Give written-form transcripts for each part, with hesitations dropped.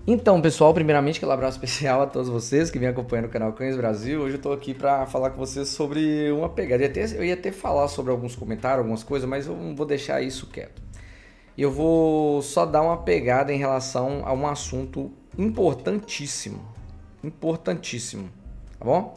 Então, pessoal, primeiramente, aquele abraço especial a todos vocês que vêm acompanhando o canal Cães Brasil. Hoje eu tô aqui pra falar com vocês sobre uma pegada. Eu ia até falar sobre alguns comentários, algumas coisas, mas eu não vou deixar isso quieto. Eu vou só dar uma pegada em relação a um assunto importantíssimo. Importantíssimo, tá bom?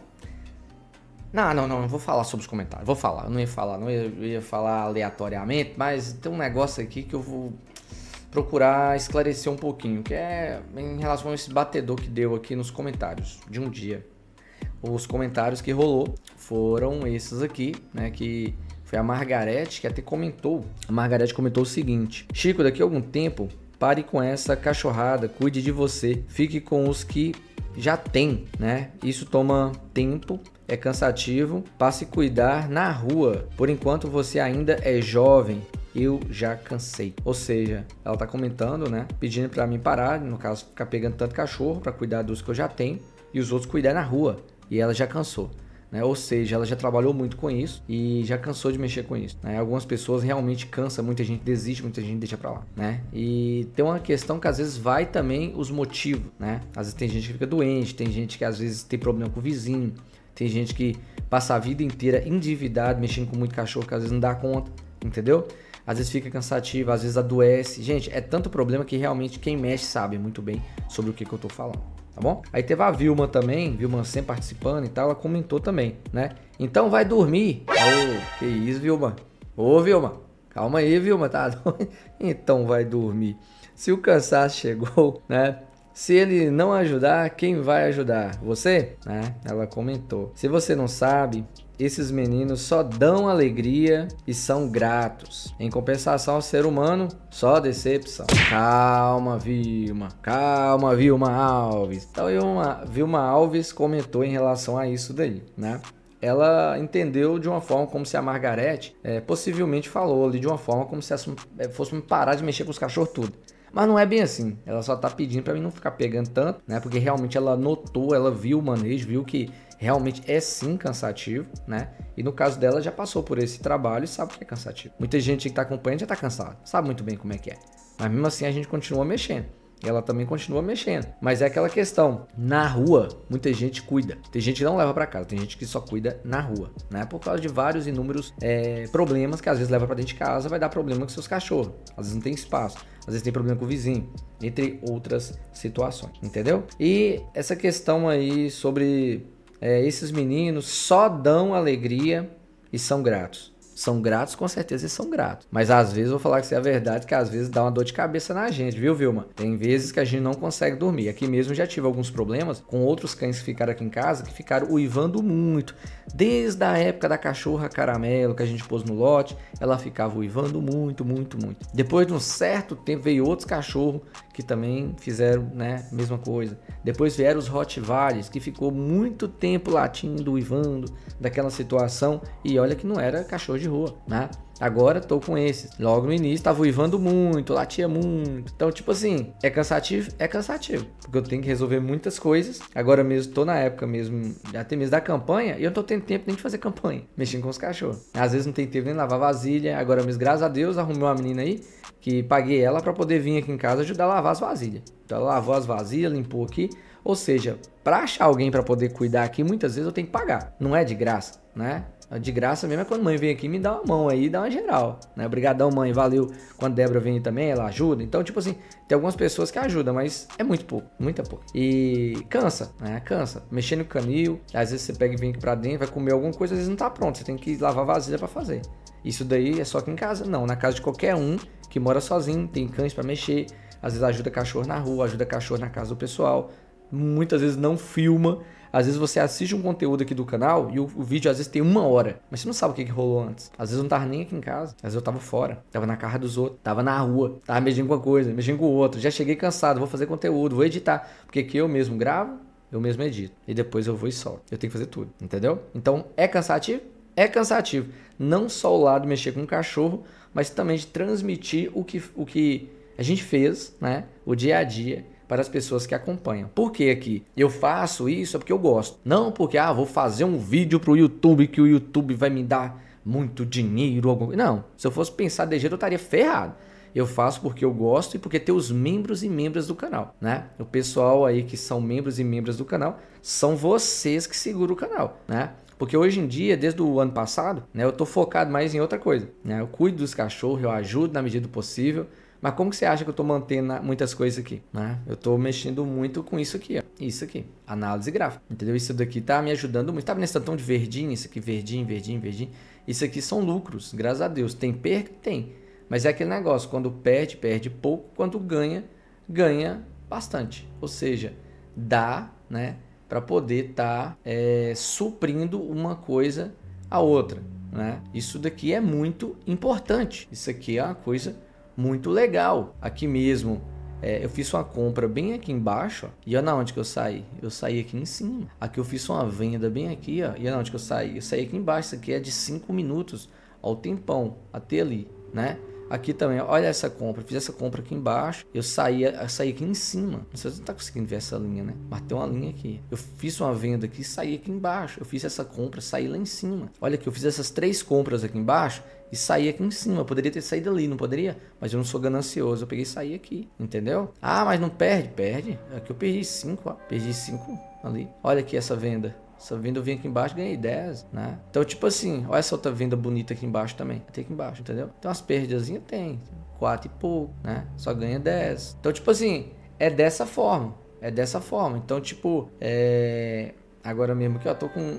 Não vou falar sobre os comentários. Vou falar, eu não ia falar, eu ia falar aleatoriamente, mas tem um negócio aqui que eu vou procurar esclarecer um pouquinho, que é em relação a esse batedor que deu aqui nos comentários de um dia. Os comentários que rolou foram esses aqui, né, que foi a Margarete que até comentou. A Margarete comentou o seguinte: Chico, daqui a algum tempo, pare com essa cachorrada, cuide de você, fique com os que já tem, né? Isso toma tempo, é cansativo, passe a cuidar na rua. Por enquanto você ainda é jovem. Eu já cansei. Ou seja, ela tá comentando, né? Pedindo pra mim parar, no caso, ficar pegando tanto cachorro pra cuidar dos que eu já tenho e os outros cuidar na rua. E ela já cansou, né? Ou seja, ela já trabalhou muito com isso e já cansou de mexer com isso, né? Algumas pessoas realmente cansam, muita gente desiste, muita gente deixa pra lá, né? E tem uma questão que às vezes vai também os motivos, né? Às vezes tem gente que fica doente, tem gente que às vezes tem problema com o vizinho, tem gente que passa a vida inteira endividado, mexendo com muito cachorro que às vezes não dá conta, entendeu? Às vezes fica cansativo, às vezes adoece. Gente, é tanto problema que realmente quem mexe sabe muito bem sobre o que eu tô falando, tá bom? Aí teve a Vilma também, Vilma sempre participando e tal, ela comentou também, né? Então vai dormir. Ô, que isso, Vilma? Ô, Vilma, calma aí, Vilma, tá? Então vai dormir. Se o cansaço chegou, né? Se ele não ajudar, quem vai ajudar? Você? Né? Ela comentou. Se você não sabe, esses meninos só dão alegria e são gratos. Em compensação ao ser humano, só decepção. Calma, Vilma Alves. Então, Vilma Alves comentou em relação a isso daí, né? Ela entendeu de uma forma como se a Margarete possivelmente falou ali de uma forma como se fosse parar de mexer com os cachorros tudo. Mas não é bem assim, ela só tá pedindo pra mim não ficar pegando tanto, né? Porque realmente ela notou, ela viu o manejo, viu que realmente é sim cansativo, né? E no caso dela já passou por esse trabalho e sabe que é cansativo. Muita gente que tá acompanhando já tá cansado, sabe muito bem como é que é. Mas mesmo assim a gente continua mexendo. E ela também continua mexendo. Mas é aquela questão, na rua, muita gente cuida. Tem gente que não leva pra casa, tem gente que só cuida na rua, né? Por causa de vários inúmeros problemas que às vezes leva pra dentro de casa, vai dar problema com seus cachorros. Às vezes não tem espaço, às vezes tem problema com o vizinho, entre outras situações, entendeu? E essa questão aí sobre esses meninos só dão alegria e são gratos. São gratos, com certeza eles são gratos. Mas às vezes, eu vou falar que isso é a verdade, que às vezes dá uma dor de cabeça na gente, viu, Vilma? Tem vezes que a gente não consegue dormir. Aqui mesmo já tive alguns problemas com outros cães que ficaram aqui em casa, que ficaram uivando muito. Desde a época da cachorra caramelo, que a gente pôs no lote, ela ficava uivando muito. Depois de um certo tempo, veio outros cachorros que também fizeram, né, mesma coisa. Depois vieram os Rottweilers, que ficou muito tempo latindo, uivando, daquela situação. E olha que não era cachorro de rua, né? Agora tô com esses. Logo no início tava uivando muito, latia muito. Então, tipo assim, é cansativo? É cansativo. Porque eu tenho que resolver muitas coisas. Agora mesmo, tô na época mesmo, até mesmo da campanha, e eu não tô tendo tempo nem de fazer campanha, mexendo com os cachorros. Às vezes não tem tempo nem de lavar vasilha. Agora mesmo, graças a Deus, arrumei uma menina aí, que paguei ela pra poder vir aqui em casa ajudar a lavar as vasilhas. Então ela lavou as vasilhas, limpou aqui. Ou seja, pra achar alguém pra poder cuidar aqui, muitas vezes eu tenho que pagar. Não é de graça, né? De graça mesmo é quando a mãe vem aqui me dá uma mão aí, dá uma geral, né? Obrigadão, mãe, valeu. Quando a Débora vem também, ela ajuda. Então, tipo assim, tem algumas pessoas que ajudam, mas é muito pouco, muita pouco. E cansa, né? Cansa. Mexer no canil, às vezes você pega e vem aqui pra dentro, vai comer alguma coisa, às vezes não tá pronto, você tem que lavar vasilha pra fazer. Isso daí é só aqui em casa? Não, na casa de qualquer um que mora sozinho, tem cães pra mexer, às vezes ajuda cachorro na rua, ajuda cachorro na casa do pessoal. Muitas vezes não filma. Às vezes você assiste um conteúdo aqui do canal e o vídeo às vezes tem 1 hora, mas você não sabe o que rolou antes. Às vezes eu não tava nem aqui em casa, às vezes eu tava fora, tava na casa dos outros, tava na rua, tava mexendo com uma coisa, mexendo com o outro. Já cheguei cansado, vou fazer conteúdo, vou editar, porque aqui eu mesmo gravo, eu mesmo edito e depois eu vou e solto. Eu tenho que fazer tudo, entendeu? Então é cansativo? É cansativo. Não só o lado de mexer com o cachorro, mas também de transmitir o que a gente fez, né? O dia a dia para as pessoas que acompanham. Por que aqui? Eu faço isso é porque eu gosto. Não porque, vou fazer um vídeo pro YouTube que o YouTube vai me dar muito dinheiro. Não, se eu fosse pensar de jeito eu estaria ferrado. Eu faço porque eu gosto e porque tem os membros e membras do canal, né? O pessoal aí que são membros e membras do canal, são vocês que seguram o canal, né? Porque hoje em dia, desde o ano passado, né, eu tô focado mais em outra coisa, né? Eu cuido dos cachorros, eu ajudo na medida do possível. Mas como que você acha que eu tô mantendo muitas coisas aqui, né? Eu tô mexendo muito com isso aqui, ó. Isso aqui, análise gráfica, entendeu? Isso daqui tá me ajudando muito. Tá vendo esse tantão de verdinho? Isso aqui, verdinho, verdinho, verdinho. Isso aqui são lucros, graças a Deus. Tem perca? Tem. Mas é aquele negócio, quando perde, perde pouco. Quando ganha, ganha bastante. Ou seja, dá, né? Para poder estar suprindo uma coisa a outra, né? Isso daqui é muito importante. Isso aqui é uma coisa muito legal. Aqui mesmo, eu fiz uma compra bem aqui embaixo, ó, e olha onde que eu saí. Eu saí aqui em cima. Aqui eu fiz uma venda bem aqui, ó, e olha onde que eu saí. Eu saí aqui embaixo. Isso aqui é de 5 minutos ao tempão, até ali, né? Aqui também, olha essa compra. Eu fiz essa compra aqui embaixo. Eu saí aqui em cima. Não sei se você tá conseguindo ver essa linha, né? Mas tem uma linha aqui. Eu fiz uma venda aqui e saí aqui embaixo. Eu fiz essa compra, saí lá em cima. Olha aqui, eu fiz essas 3 compras aqui embaixo e saí aqui em cima. Eu poderia ter saído ali, não poderia? Mas eu não sou ganancioso. Eu peguei e saí aqui, entendeu? Ah, mas não perde? Perde. Aqui eu perdi 5, ó. Perdi 5 ali. Olha aqui essa venda. Essa venda eu vim aqui embaixo, ganhei 10, né? Então, tipo assim, olha essa outra venda bonita aqui embaixo também. Tem aqui embaixo, entendeu? Tem umas perdazinhas, tem. 4 e pouco, né? Só ganha 10. Então, tipo assim, é dessa forma. É dessa forma. Então, tipo, agora mesmo aqui, ó, tô com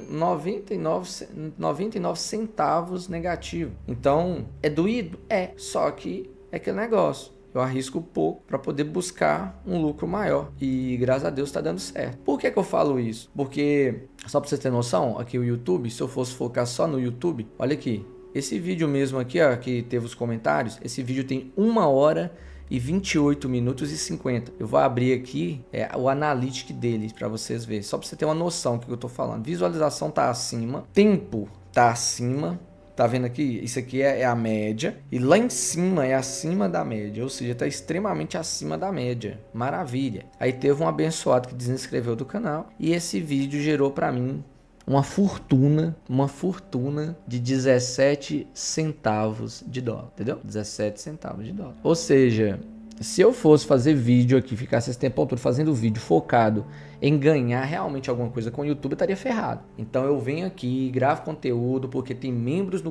99 centavos negativo. Então, é doído? É. Só que é aquele negócio. Eu arrisco pouco para poder buscar um lucro maior. E graças a Deus está dando certo. Por que eu falo isso? Porque, só para você ter noção, aqui o YouTube, se eu fosse focar só no YouTube, olha aqui. Esse vídeo mesmo aqui, ó, que teve os comentários, esse vídeo tem 1 hora e 28 minutos e 50. Eu vou abrir aqui o analytics deles para vocês verem. Só para você ter uma noção do que eu tô falando. Visualização tá acima, tempo tá acima. Tá vendo aqui? Isso aqui é a média. E lá em cima é acima da média. Ou seja, tá extremamente acima da média. Maravilha. Aí teve um abençoado que desinscreveu do canal. E esse vídeo gerou pra mim uma fortuna de 17 centavos de dólar. Entendeu? 17 centavos de dólar. Ou seja, se eu fosse fazer vídeo aqui, ficasse esse tempo todo fazendo vídeo focado em ganhar realmente alguma coisa com o YouTube, eu estaria ferrado. Então eu venho aqui, gravo conteúdo, porque tem membros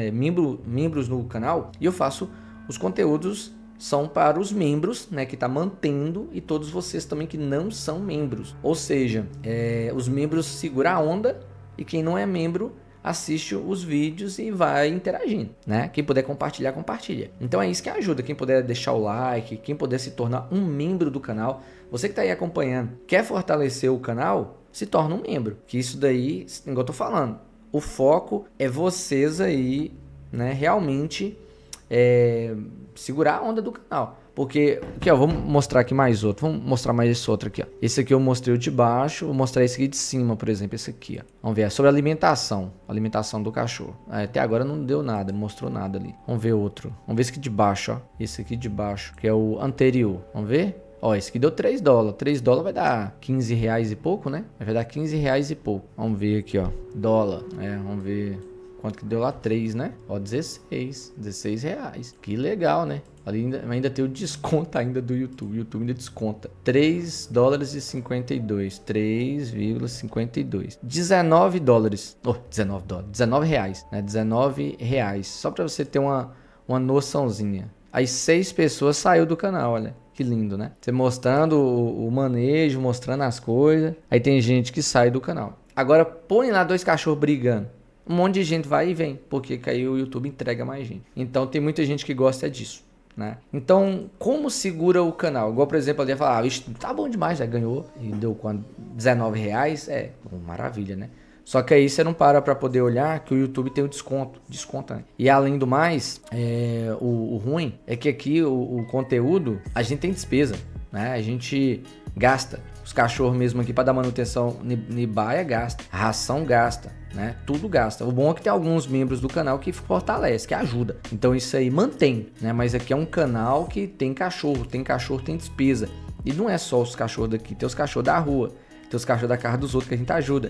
no canal, e eu faço os conteúdos são para os membros, né, que tá mantendo, e todos vocês também que não são membros. Ou seja, os membros seguram a onda, e quem não é membro assiste os vídeos e vai interagindo, né? Quem puder compartilhar, compartilha. Então é isso que ajuda. Quem puder deixar o like, quem puder se tornar um membro do canal. Você que tá aí acompanhando, quer fortalecer o canal, se torna um membro. Que isso daí, igual eu tô falando, o foco é vocês aí, né, realmente segurar a onda do canal. Porque, aqui ó, vamos mostrar aqui mais outro. Vamos mostrar mais esse outro aqui, ó. Esse aqui eu mostrei o de baixo, vou mostrar esse aqui de cima, por exemplo, esse aqui, ó. Vamos ver, é sobre alimentação do cachorro. Até agora não deu nada, não mostrou nada ali. Vamos ver outro. Vamos ver esse aqui de baixo, ó. Esse aqui de baixo, que é o anterior. Vamos ver? Ó, esse aqui deu 3 dólares. 3 dólares vai dar 15 reais e pouco, né? Vai dar 15 reais e pouco. Vamos ver aqui, ó. Dólar. Vamos ver quanto que deu lá. 3, né? Ó, 16 reais. Que legal, né? Ainda tem o desconto ainda do YouTube. O YouTube ainda desconta. 3 dólares e 52. 3,52. 19 dólares. Oh, 19 dólares. 19 reais, né? 19 reais. Só pra você ter uma noçãozinha. Aí 6 pessoas saiu do canal, olha. Que lindo, né? Você mostrando o manejo, mostrando as coisas. Aí tem gente que sai do canal. Agora põe lá 2 cachorros brigando. Um monte de gente vai e vem. Porque aí o YouTube entrega mais gente. Então tem muita gente que gosta disso, né? Então, como segura o canal? Igual, por exemplo, ali ia falar, tá bom demais, já ganhou. E deu quando? 19 reais? Maravilha, né? Só que aí você não para poder olhar que o YouTube tem o desconto. Desconta, né? E além do mais, o ruim é que aqui o conteúdo, a gente tem despesa, né? A gente gasta. Os cachorros mesmo aqui para dar manutenção em baia gasta. A ração gasta, né? Tudo gasta. O bom é que tem alguns membros do canal que fortalece, que ajuda. Então isso aí mantém, né? Mas aqui é um canal que tem cachorro, tem despesa. E não é só os cachorros daqui, tem os cachorros da rua, tem os cachorros da casa dos outros que a gente ajuda.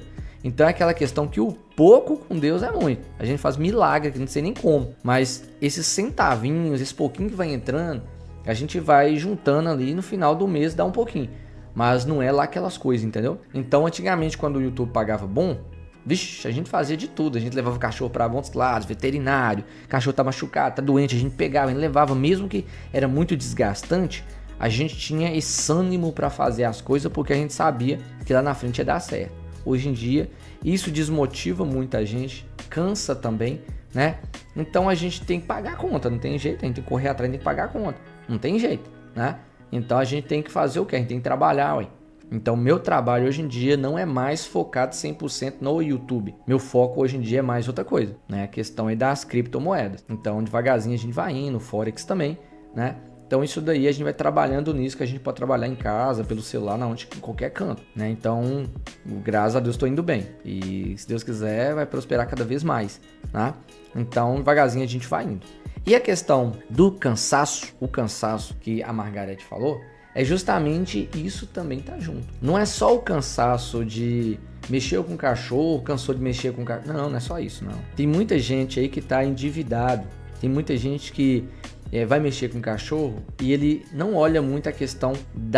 Então é aquela questão que o pouco com Deus é muito. A gente faz milagre, que não sei nem como. Mas esses centavinhos, esse pouquinho que vai entrando, a gente vai juntando ali no final do mês, dá um pouquinho. Mas não é lá aquelas coisas, entendeu? Então antigamente quando o YouTube pagava bom, vixe, a gente fazia de tudo. A gente levava o cachorro para Montes Claros, veterinário, cachorro tá machucado, tá doente, a gente pegava, a gente levava, mesmo que era muito desgastante, a gente tinha esse ânimo para fazer as coisas porque a gente sabia que lá na frente ia dar certo. Hoje em dia, isso desmotiva muita gente, cansa também, né? Então a gente tem que pagar a conta, não tem jeito, a gente tem que correr atrás, tem que pagar a conta, não tem jeito, né? Então a gente tem que fazer o quê? A gente tem que trabalhar, ué. Então meu trabalho hoje em dia não é mais focado 100% no YouTube. Meu foco hoje em dia é mais outra coisa, né? A questão é das criptomoedas. Então devagarzinho a gente vai indo, Forex também, né? Então isso daí a gente vai trabalhando nisso, que a gente pode trabalhar em casa, pelo celular, em qualquer canto, né? Então, graças a Deus estou indo bem. E se Deus quiser, vai prosperar cada vez mais, né? Então, devagarzinho a gente vai indo. E a questão do cansaço, o cansaço que a Margareth falou, é justamente isso também tá junto. Não é só o cansaço de mexer com o cachorro, cansou de mexer com o cachorro. Não é só isso, não. Tem muita gente aí que tá endividado. Tem muita gente que vai mexer com o cachorro e ele não olha muito a questão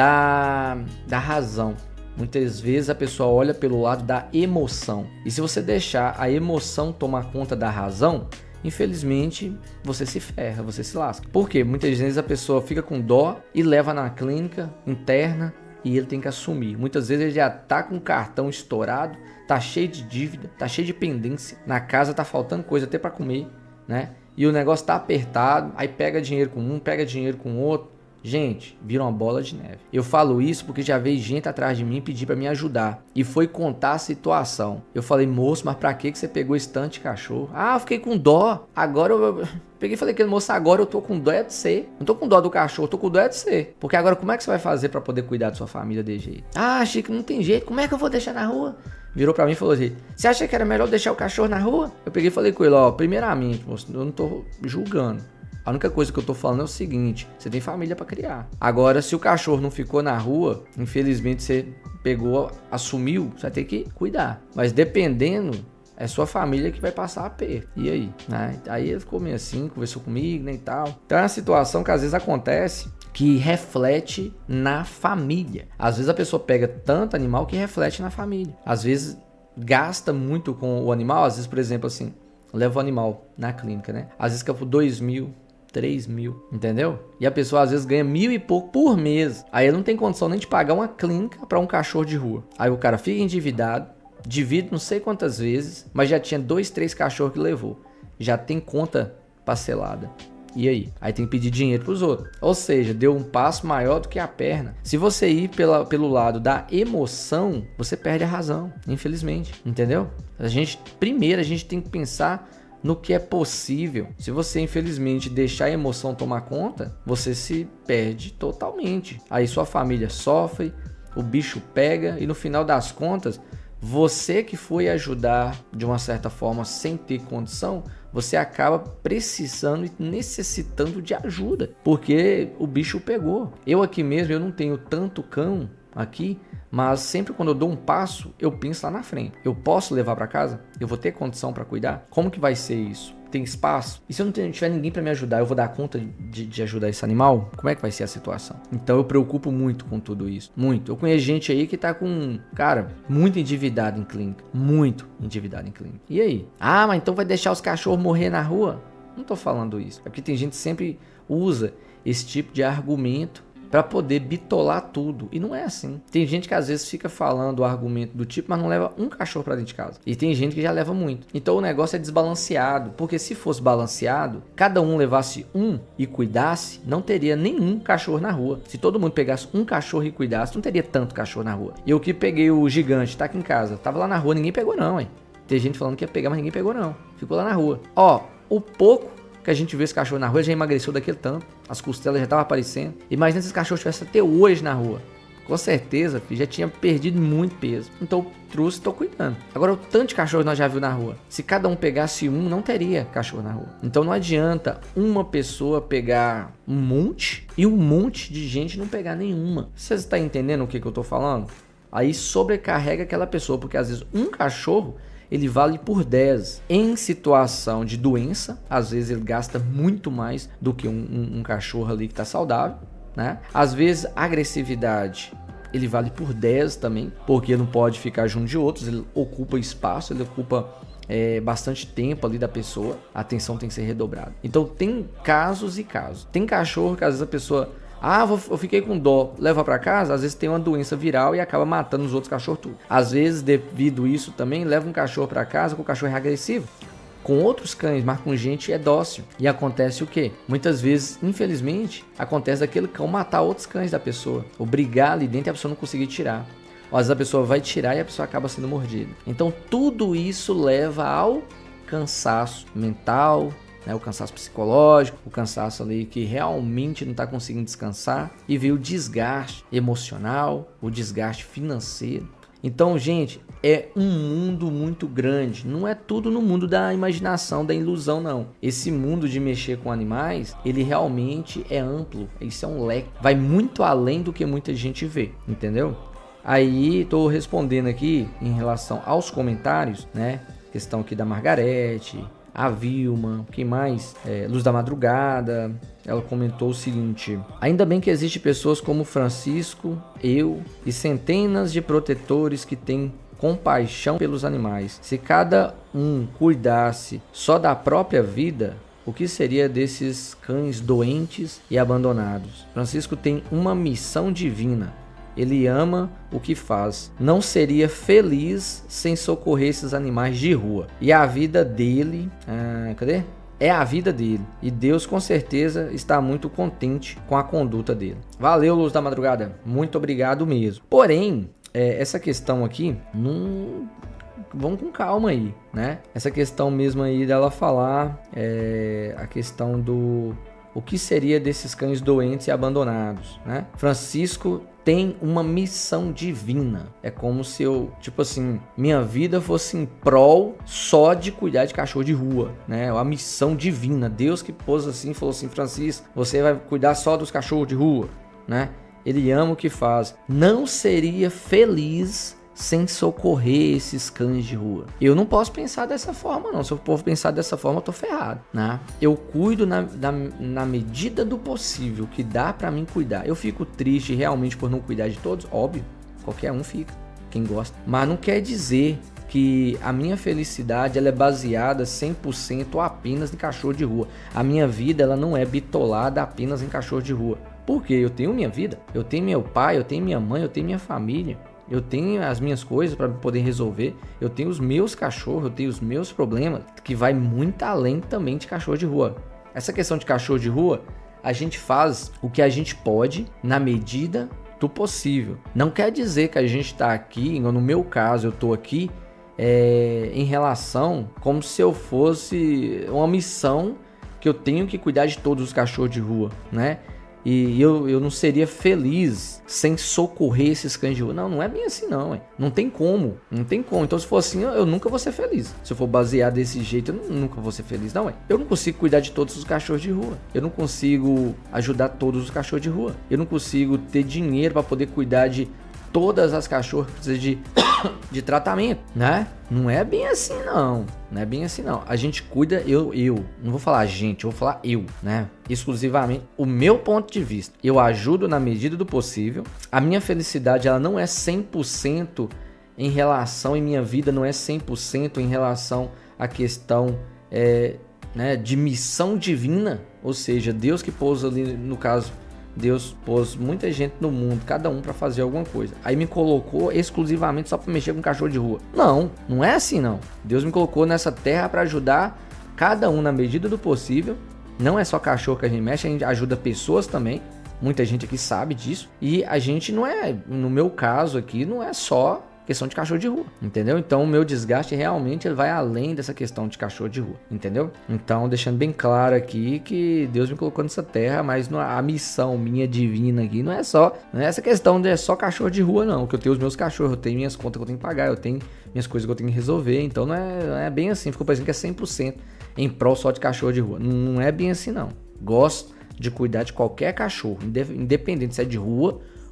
da razão. Muitas vezes a pessoa olha pelo lado da emoção. E se você deixar a emoção tomar conta da razão, infelizmente você se ferra, você se lasca. Por quê? Muitas vezes a pessoa fica com dó e leva na clínica interna e ele tem que assumir. Muitas vezes ele já tá com o cartão estourado, tá cheio de dívida, tá cheio de pendência. Na casa tá faltando coisa até para comer, né? E o negócio tá apertado, aí pega dinheiro com um, pega dinheiro com outro. Gente, vira uma bola de neve. Eu falo isso porque já veio gente atrás de mim pedir para me ajudar. E foi contar a situação. Eu falei, moço, mas pra que você pegou esse tanto de cachorro? Ah, eu fiquei com dó. Agora eu peguei e falei, moço, agora eu tô com dó de você. Não tô com dó do cachorro, tô com dó de você. Porque agora como é que você vai fazer para poder cuidar da sua família de jeito? Ah, Chico, não tem jeito. Como é que eu vou deixar na rua? Virou pra mim e falou assim, você acha que era melhor deixar o cachorro na rua? Eu peguei e falei com ele, ó, primeiramente, moço, eu não tô julgando. A única coisa que eu tô falando é o seguinte, você tem família pra criar. Agora, se o cachorro não ficou na rua, infelizmente você pegou, assumiu, você vai ter que cuidar. Mas dependendo, é sua família que vai passar a perda. E aí? Né? Aí ele ficou meio assim, conversou comigo, né, e tal. Então é uma situação que às vezes acontece que reflete na família. Às vezes a pessoa pega tanto animal que reflete na família. Às vezes gasta muito com o animal, às vezes, por exemplo, assim, leva o animal na clínica, né? Às vezes fica por 2.000, 3.000, entendeu? E a pessoa às vezes ganha 1.000 e pouco por mês. Aí ele não tem condição nem de pagar uma clínica para um cachorro de rua. Aí o cara fica endividado, divide não sei quantas vezes, mas já tinha 2, 3 cachorros que levou. Já tem conta parcelada. E aí? Aí tem que pedir dinheiro pros outros. Ou seja, deu um passo maior do que a perna. Se você ir pelo lado da emoção, você perde a razão, infelizmente. Entendeu? Primeiro a gente tem que pensar no que é possível. Se você, infelizmente, deixar a emoção tomar conta, você se perde totalmente. Aí sua família sofre, o bicho pega e no final das contas, você que foi ajudar de uma certa forma sem ter condição, você acaba precisando e necessitando de ajuda, porque o bicho pegou. Eu aqui mesmo, eu não tenho tanto cão aqui, mas sempre quando eu dou um passo, eu penso lá na frente. Eu posso levar para casa? Eu vou ter condição para cuidar? Como que vai ser isso? Tem espaço? E se eu não tiver ninguém para me ajudar, eu vou dar conta de ajudar esse animal? Como é que vai ser a situação? Então eu preocupo muito com tudo isso. Muito. Eu conheço gente aí que tá com, cara, muito endividado em clínica. Muito endividado em clínica. E aí? Ah, mas então vai deixar os cachorros morrer na rua? Não tô falando isso. É porque tem gente que sempre usa esse tipo de argumento para poder bitolar tudo. E não é assim. Tem gente que às vezes fica falando o argumento do tipo, mas não leva um cachorro para dentro de casa. E tem gente que já leva muito. Então o negócio é desbalanceado. Porque se fosse balanceado, cada um levasse um e cuidasse, não teria nenhum cachorro na rua. Se todo mundo pegasse um cachorro e cuidasse, não teria tanto cachorro na rua. Eu que peguei o gigante, tá aqui em casa. Tava lá na rua, ninguém pegou não, hein? Tem gente falando que ia pegar, mas ninguém pegou não. Ficou lá na rua. Ó, o pouco que a gente vê esse cachorro na rua, já emagreceu daquele tanto. As costelas já estavam aparecendo. Imagina se esse cachorro estivesse até hoje na rua. Com certeza, filho, já tinha perdido muito peso. Então eu trouxe e tô cuidando. Agora, o tanto de cachorro que nós já viu na rua. Se cada um pegasse um, não teria cachorro na rua. Então não adianta uma pessoa pegar um monte e um monte de gente não pegar nenhuma. Você está entendendo o que eu tô falando? aí sobrecarrega aquela pessoa, porque às vezes um cachorro ele vale por 10. Em situação de doença, às vezes ele gasta muito mais do que um cachorro ali que está saudável, né? Às vezes agressividade, ele vale por 10 também, porque ele não pode ficar junto de outros, ele ocupa espaço, ele ocupa bastante tempo ali da pessoa, a atenção tem que ser redobrada. Então tem casos e casos. Tem cachorro que às vezes a pessoa, eu fiquei com dó, leva pra casa, às vezes tem uma doença viral e acaba matando os outros cachorros tudo. Às vezes, devido a isso também, leva um cachorro pra casa, que o cachorro é agressivo. Com outros cães, mas com gente é dócil. E acontece o quê? Muitas vezes, infelizmente, acontece daquele cão matar outros cães da pessoa, ou brigar ali dentro e a pessoa não conseguir tirar. Ou às vezes a pessoa vai tirar e a pessoa acaba sendo mordida. Então tudo isso leva ao cansaço mental, né, o cansaço psicológico, o cansaço ali que realmente não está conseguindo descansar, e veio o desgaste emocional, o desgaste financeiro. Então, gente, é um mundo muito grande. Não é tudo no mundo da imaginação, da ilusão, não. Esse mundo de mexer com animais, ele realmente é amplo. Isso é um leque. Vai muito além do que muita gente vê, entendeu? Aí, estou respondendo aqui em relação aos comentários, né? Questão aqui da Margarete, a Vilma, quem mais? Luz da Madrugada. Ela comentou o seguinte: ainda bem que existem pessoas como Francisco, eu e centenas de protetores que têm compaixão pelos animais. Se cada um cuidasse só da própria vida, o que seria desses cães doentes e abandonados? Francisco tem uma missão divina. Ele ama o que faz. Não seria feliz sem socorrer esses animais de rua. E a vida dele... cadê? É a vida dele. E Deus com certeza está muito contente com a conduta dele. Valeu, Luz da Madrugada. Muito obrigado mesmo. Porém, essa questão aqui... Vamos com calma aí, né? Essa questão mesmo aí dela falar... a questão do... O que seria desses cães doentes e abandonados, né? Francisco tem uma missão divina. É como se eu, tipo assim, minha vida fosse em prol só de cuidar de cachorro de rua, né? Uma missão divina. Deus que pôs assim, falou assim: Francisco, você vai cuidar só dos cachorros de rua, né? Ele ama o que faz. Não seria feliz sem socorrer esses cães de rua. Eu não posso pensar dessa forma, não. Se eu for pensar dessa forma, eu tô ferrado, né? Eu cuido na medida do possível, que dá pra mim cuidar. Eu fico triste realmente por não cuidar de todos, óbvio. Qualquer um fica, quem gosta. Mas não quer dizer que a minha felicidade ela é baseada 100% apenas em cachorro de rua. A minha vida ela não é bitolada apenas em cachorro de rua. Porque eu tenho minha vida, eu tenho meu pai, eu tenho minha mãe, eu tenho minha família. Eu tenho as minhas coisas para poder resolver. Eu tenho os meus cachorros, eu tenho os meus problemas, que vai muito além também de cachorro de rua. Essa questão de cachorro de rua, a gente faz o que a gente pode na medida do possível. Não quer dizer que a gente está aqui, no meu caso eu estou aqui, em relação como se eu fosse uma missão que eu tenho que cuidar de todos os cachorros de rua, né? E eu não seria feliz sem socorrer esses cães de rua. Não é bem assim não, não tem como, não tem como. Então se for assim, eu nunca vou ser feliz. Se eu for baseado desse jeito, eu nunca vou ser feliz, não. Eu não consigo cuidar de todos os cachorros de rua. Eu não consigo ajudar todos os cachorros de rua. Eu não consigo ter dinheiro para poder cuidar de todas as cachorras que precisam de tratamento, né? Não é bem assim não, não é bem assim não. A gente cuida, eu não vou falar a gente, eu vou falar eu, né? Exclusivamente o meu ponto de vista. Eu ajudo na medida do possível. A minha felicidade ela não é 100% em relação, em minha vida não é 100% em relação à questão né, de missão divina, ou seja, Deus que pôs ali, no caso, Deus pôs muita gente no mundo, cada um para fazer alguma coisa. Aí me colocou exclusivamente só para mexer com cachorro de rua. Não é assim não. Deus me colocou nessa terra para ajudar cada um na medida do possível. Não é só cachorro que a gente mexe, a gente ajuda pessoas também. Muita gente aqui sabe disso. E a gente não é, no meu caso aqui, não é só questão de cachorro de rua, entendeu? Então o meu desgaste realmente ele vai além dessa questão de cachorro de rua, entendeu? Então deixando bem claro aqui que Deus me colocou nessa terra, mas a missão minha divina aqui não é essa questão de só cachorro de rua não, que eu tenho os meus cachorros, eu tenho minhas contas que eu tenho que pagar, eu tenho minhas coisas que eu tenho que resolver, então não é bem assim, ficou parecendo que é 100% em prol só de cachorro de rua, não é bem assim não. Gosto de cuidar de qualquer cachorro, independente se é de rua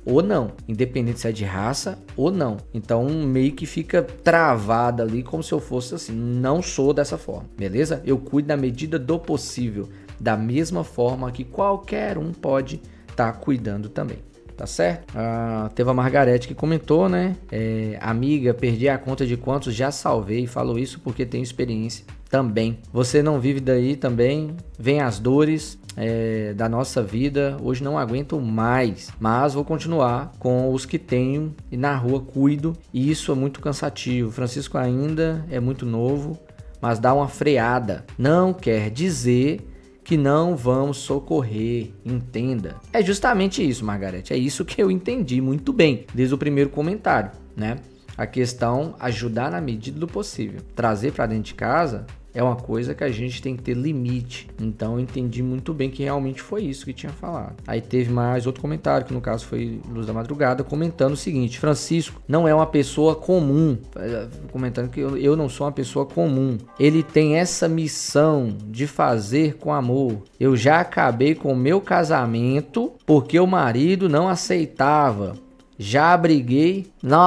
ou não, independente se é de raça ou não. Então meio que fica travada ali como se eu fosse assim, não sou dessa forma, beleza? Eu cuido na medida do possível, da mesma forma que qualquer um pode estar cuidando também. Tá certo? Teve a Margarete que comentou, né? Amiga, perdi a conta de quantos já salvei. Falou isso porque tenho experiência também. Você não vive daí também. Vem as dores da nossa vida. Hoje não aguento mais. Mas vou continuar com os que tenho e na rua cuido. E isso é muito cansativo. Francisco ainda é muito novo, mas dá uma freada. Não quer dizer que não vamos socorrer, entenda. É justamente isso, Margarete, é isso que eu entendi muito bem, desde o primeiro comentário, né? A questão, ajudar na medida do possível. Trazer para dentro de casa é uma coisa que a gente tem que ter limite. Então eu entendi muito bem que realmente foi isso que tinha falado. Aí teve mais outro comentário, que no caso foi Luz da Madrugada, comentando o seguinte: Francisco não é uma pessoa comum. Comentando que eu não sou uma pessoa comum. Ele tem essa missão de fazer com amor. Eu já acabei com o meu casamento porque o marido não aceitava. Já abriguei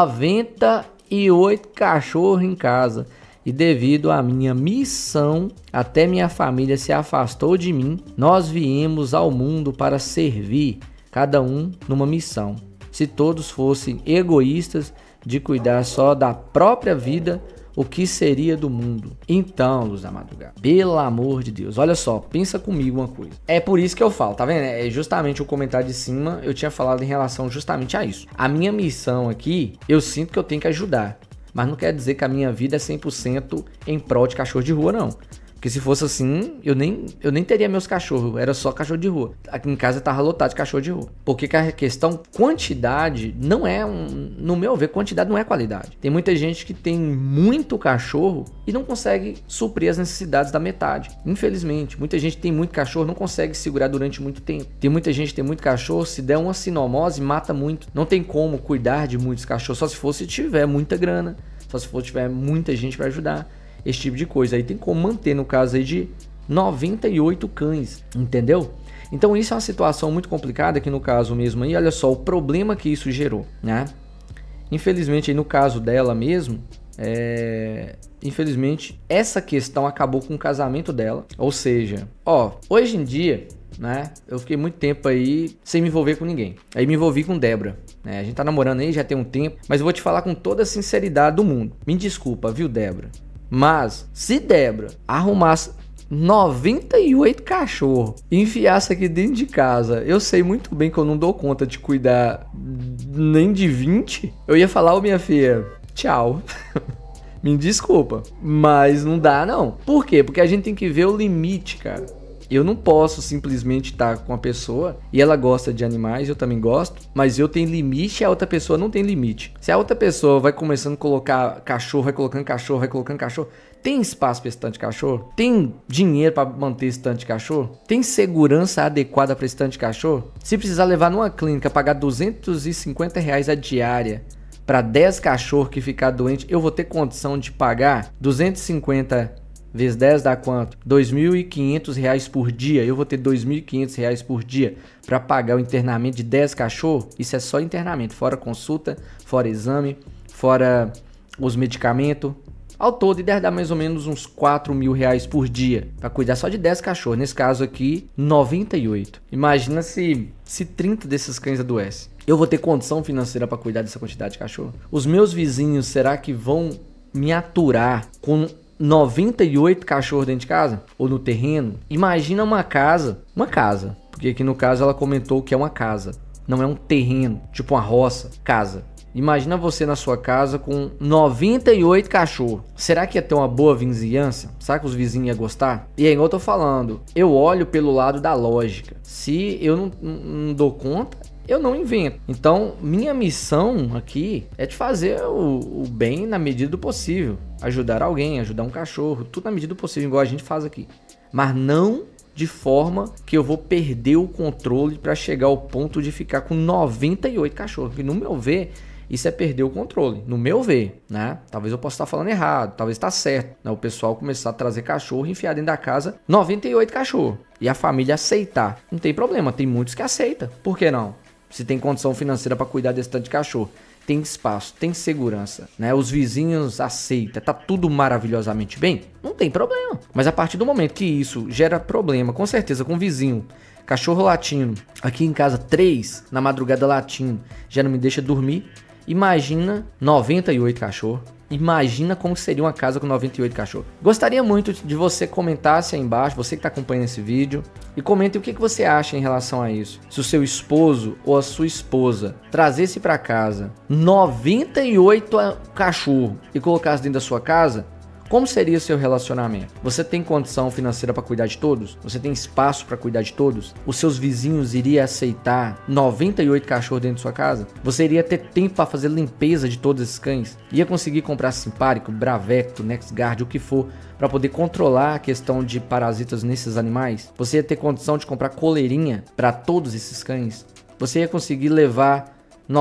98 cachorros em casa. E devido à minha missão, até minha família se afastou de mim. Nós viemos ao mundo para servir, cada um numa missão. Se todos fossem egoístas de cuidar só da própria vida, o que seria do mundo? Então, Luz da Madrugada, pelo amor de Deus, olha só, pensa comigo uma coisa. É por isso que eu falo, tá vendo? É justamente o comentário de cima, eu tinha falado em relação justamente a isso. A minha missão aqui, eu sinto que eu tenho que ajudar. Mas não quer dizer que a minha vida é 100% em prol de cachorro de rua, não. Porque se fosse assim, eu nem teria meus cachorros, era só cachorro de rua. Aqui em casa tava lotado de cachorro de rua. Porque a questão quantidade não é no meu ver, quantidade não é qualidade. Tem muita gente que tem muito cachorro e não consegue suprir as necessidades da metade. Infelizmente, muita gente tem muito cachorro, não consegue segurar durante muito tempo. Tem muita gente que tem muito cachorro, se der uma sinomose, mata muito. Não tem como cuidar de muitos cachorros, só se for se tiver muita grana, só se for tiver muita gente para ajudar. Esse tipo de coisa. Aí tem como manter, no caso aí de 98 cães, entendeu? Então isso é uma situação muito complicada que no caso mesmo aí, olha só o problema que isso gerou, né? Infelizmente aí no caso dela mesmo, infelizmente essa questão acabou com o casamento dela. Ou seja, hoje em dia, né, eu fiquei muito tempo aí sem me envolver com ninguém. Aí me envolvi com Débora, né? A gente tá namorando aí já tem um tempo, mas eu vou te falar com toda a sinceridade do mundo. Me desculpa, viu, Débora? Mas se Débora arrumasse 98 cachorros e enfiasse aqui dentro de casa, eu sei muito bem que eu não dou conta de cuidar nem de 20, eu ia falar, minha filha, tchau. Me desculpa, mas não dá não. Por quê? Porque a gente tem que ver o limite, cara. Eu não posso simplesmente estar com uma pessoa e ela gosta de animais, eu também gosto, mas eu tenho limite e a outra pessoa não tem limite. Se a outra pessoa vai começando a colocar cachorro, vai colocando cachorro, vai colocando cachorro, tem espaço para esse tanto de cachorro? Tem dinheiro para manter esse tanto de cachorro? Tem segurança adequada para esse tanto de cachorro? Se precisar levar numa clínica, pagar R$250 a diária para 10 cachorros que ficar doente, eu vou ter condição de pagar 250 vezes 10 dá quanto? R$2.500 por dia. Eu vou ter R$2.500 por dia para pagar o internamento de 10 cachorros? Isso é só internamento, fora consulta, fora exame, fora os medicamentos. Ao todo, deve dar mais ou menos uns R$4.000 por dia para cuidar só de 10 cachorros. Nesse caso aqui, 98. Imagina se 30 desses cães adoecem. Eu vou ter condição financeira para cuidar dessa quantidade de cachorro? Os meus vizinhos, será que vão me aturar com 98 cachorros dentro de casa? Ou no terreno? Imagina uma casa, porque aqui no caso ela comentou que é uma casa, não é um terreno, tipo uma roça, casa. Imagina você na sua casa com 98 cachorros. Será que ia ter uma boa vizinhança? Será que os vizinhos iam gostar? E aí, igual eu tô falando, eu olho pelo lado da lógica. Se eu não dou conta, eu não invento. Então, minha missão aqui é de fazer o bem na medida do possível. Ajudar alguém, ajudar um cachorro, tudo na medida do possível, igual a gente faz aqui. Mas não de forma que eu vou perder o controle para chegar ao ponto de ficar com 98 cachorros. Porque no meu ver, isso é perder o controle, no meu ver, né? Talvez eu possa estar falando errado, talvez está certo, né? O pessoal começar a trazer cachorro e enfiar dentro da casa 98 cachorros. E a família aceitar. Não tem problema, tem muitos que aceitam. Por que não? se tem condição financeira para cuidar desse tanto de cachorro. Tem espaço, tem segurança, né? Os vizinhos aceitam, tá tudo maravilhosamente bem, não tem problema. Mas a partir do momento que isso gera problema, com certeza, com o vizinho, cachorro latindo, aqui em casa 3 na madrugada latindo, já não me deixa dormir. Imagina 98 cachorros. Imagina como seria uma casa com 98 cachorros. Gostaria muito de você comentasse aí embaixo, você que está acompanhando esse vídeo, e comente o que você acha em relação a isso. Se o seu esposo ou a sua esposa trazesse para casa 98 cachorros e colocasse dentro da sua casa, como seria seu relacionamento? Você tem condição financeira para cuidar de todos? Você tem espaço para cuidar de todos? Os seus vizinhos iriam aceitar 98 cachorros dentro de sua casa? Você iria ter tempo para fazer limpeza de todos esses cães? Ia conseguir comprar Simparico, Bravecto, NexGard, o que for, para poder controlar a questão de parasitas nesses animais? Você ia ter condição de comprar coleirinha para todos esses cães? Você ia conseguir levar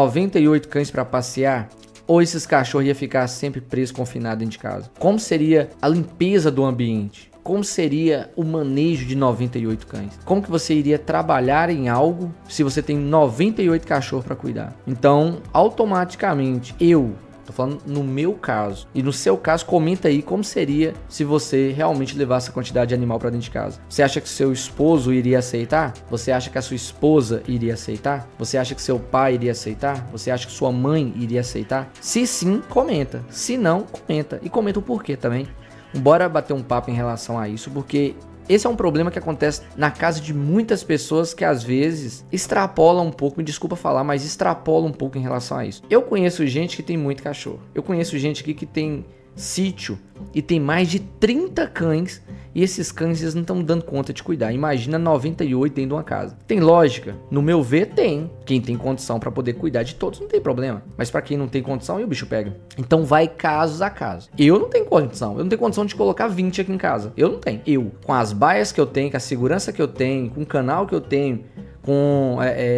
98 cães para passear? Ou esses cachorros iam ficar sempre presos, confinados dentro de casa? Como seria a limpeza do ambiente? Como seria o manejo de 98 cães? Como que você iria trabalhar em algo se você tem 98 cachorros para cuidar? Então, automaticamente, tô falando no meu caso. E no seu caso, comenta aí como seria se você realmente levasse a quantidade de animal para dentro de casa. Você acha que seu esposo iria aceitar? Você acha que a sua esposa iria aceitar? Você acha que seu pai iria aceitar? Você acha que sua mãe iria aceitar? Se sim, comenta. Se não, comenta. E comenta o porquê também. Bora bater um papo em relação a isso, porque esse é um problema que acontece na casa de muitas pessoas que às vezes extrapolam um pouco, me desculpa falar, mas extrapolam um pouco em relação a isso. Eu conheço gente que tem muito cachorro. Eu conheço gente aqui que tem sítio e tem mais de 30 cães e esses cães eles não estão dando conta de cuidar. Imagina 98 dentro de uma casa. Tem lógica? No meu ver, tem. Quem tem condição para poder cuidar de todos não tem problema. Mas para quem não tem condição, aí o bicho pega. Então vai casos a casos. Eu não tenho condição. Eu não tenho condição de colocar 20 aqui em casa. Eu não tenho. Eu, com as baias que eu tenho, com a segurança que eu tenho, com o canal que eu tenho, com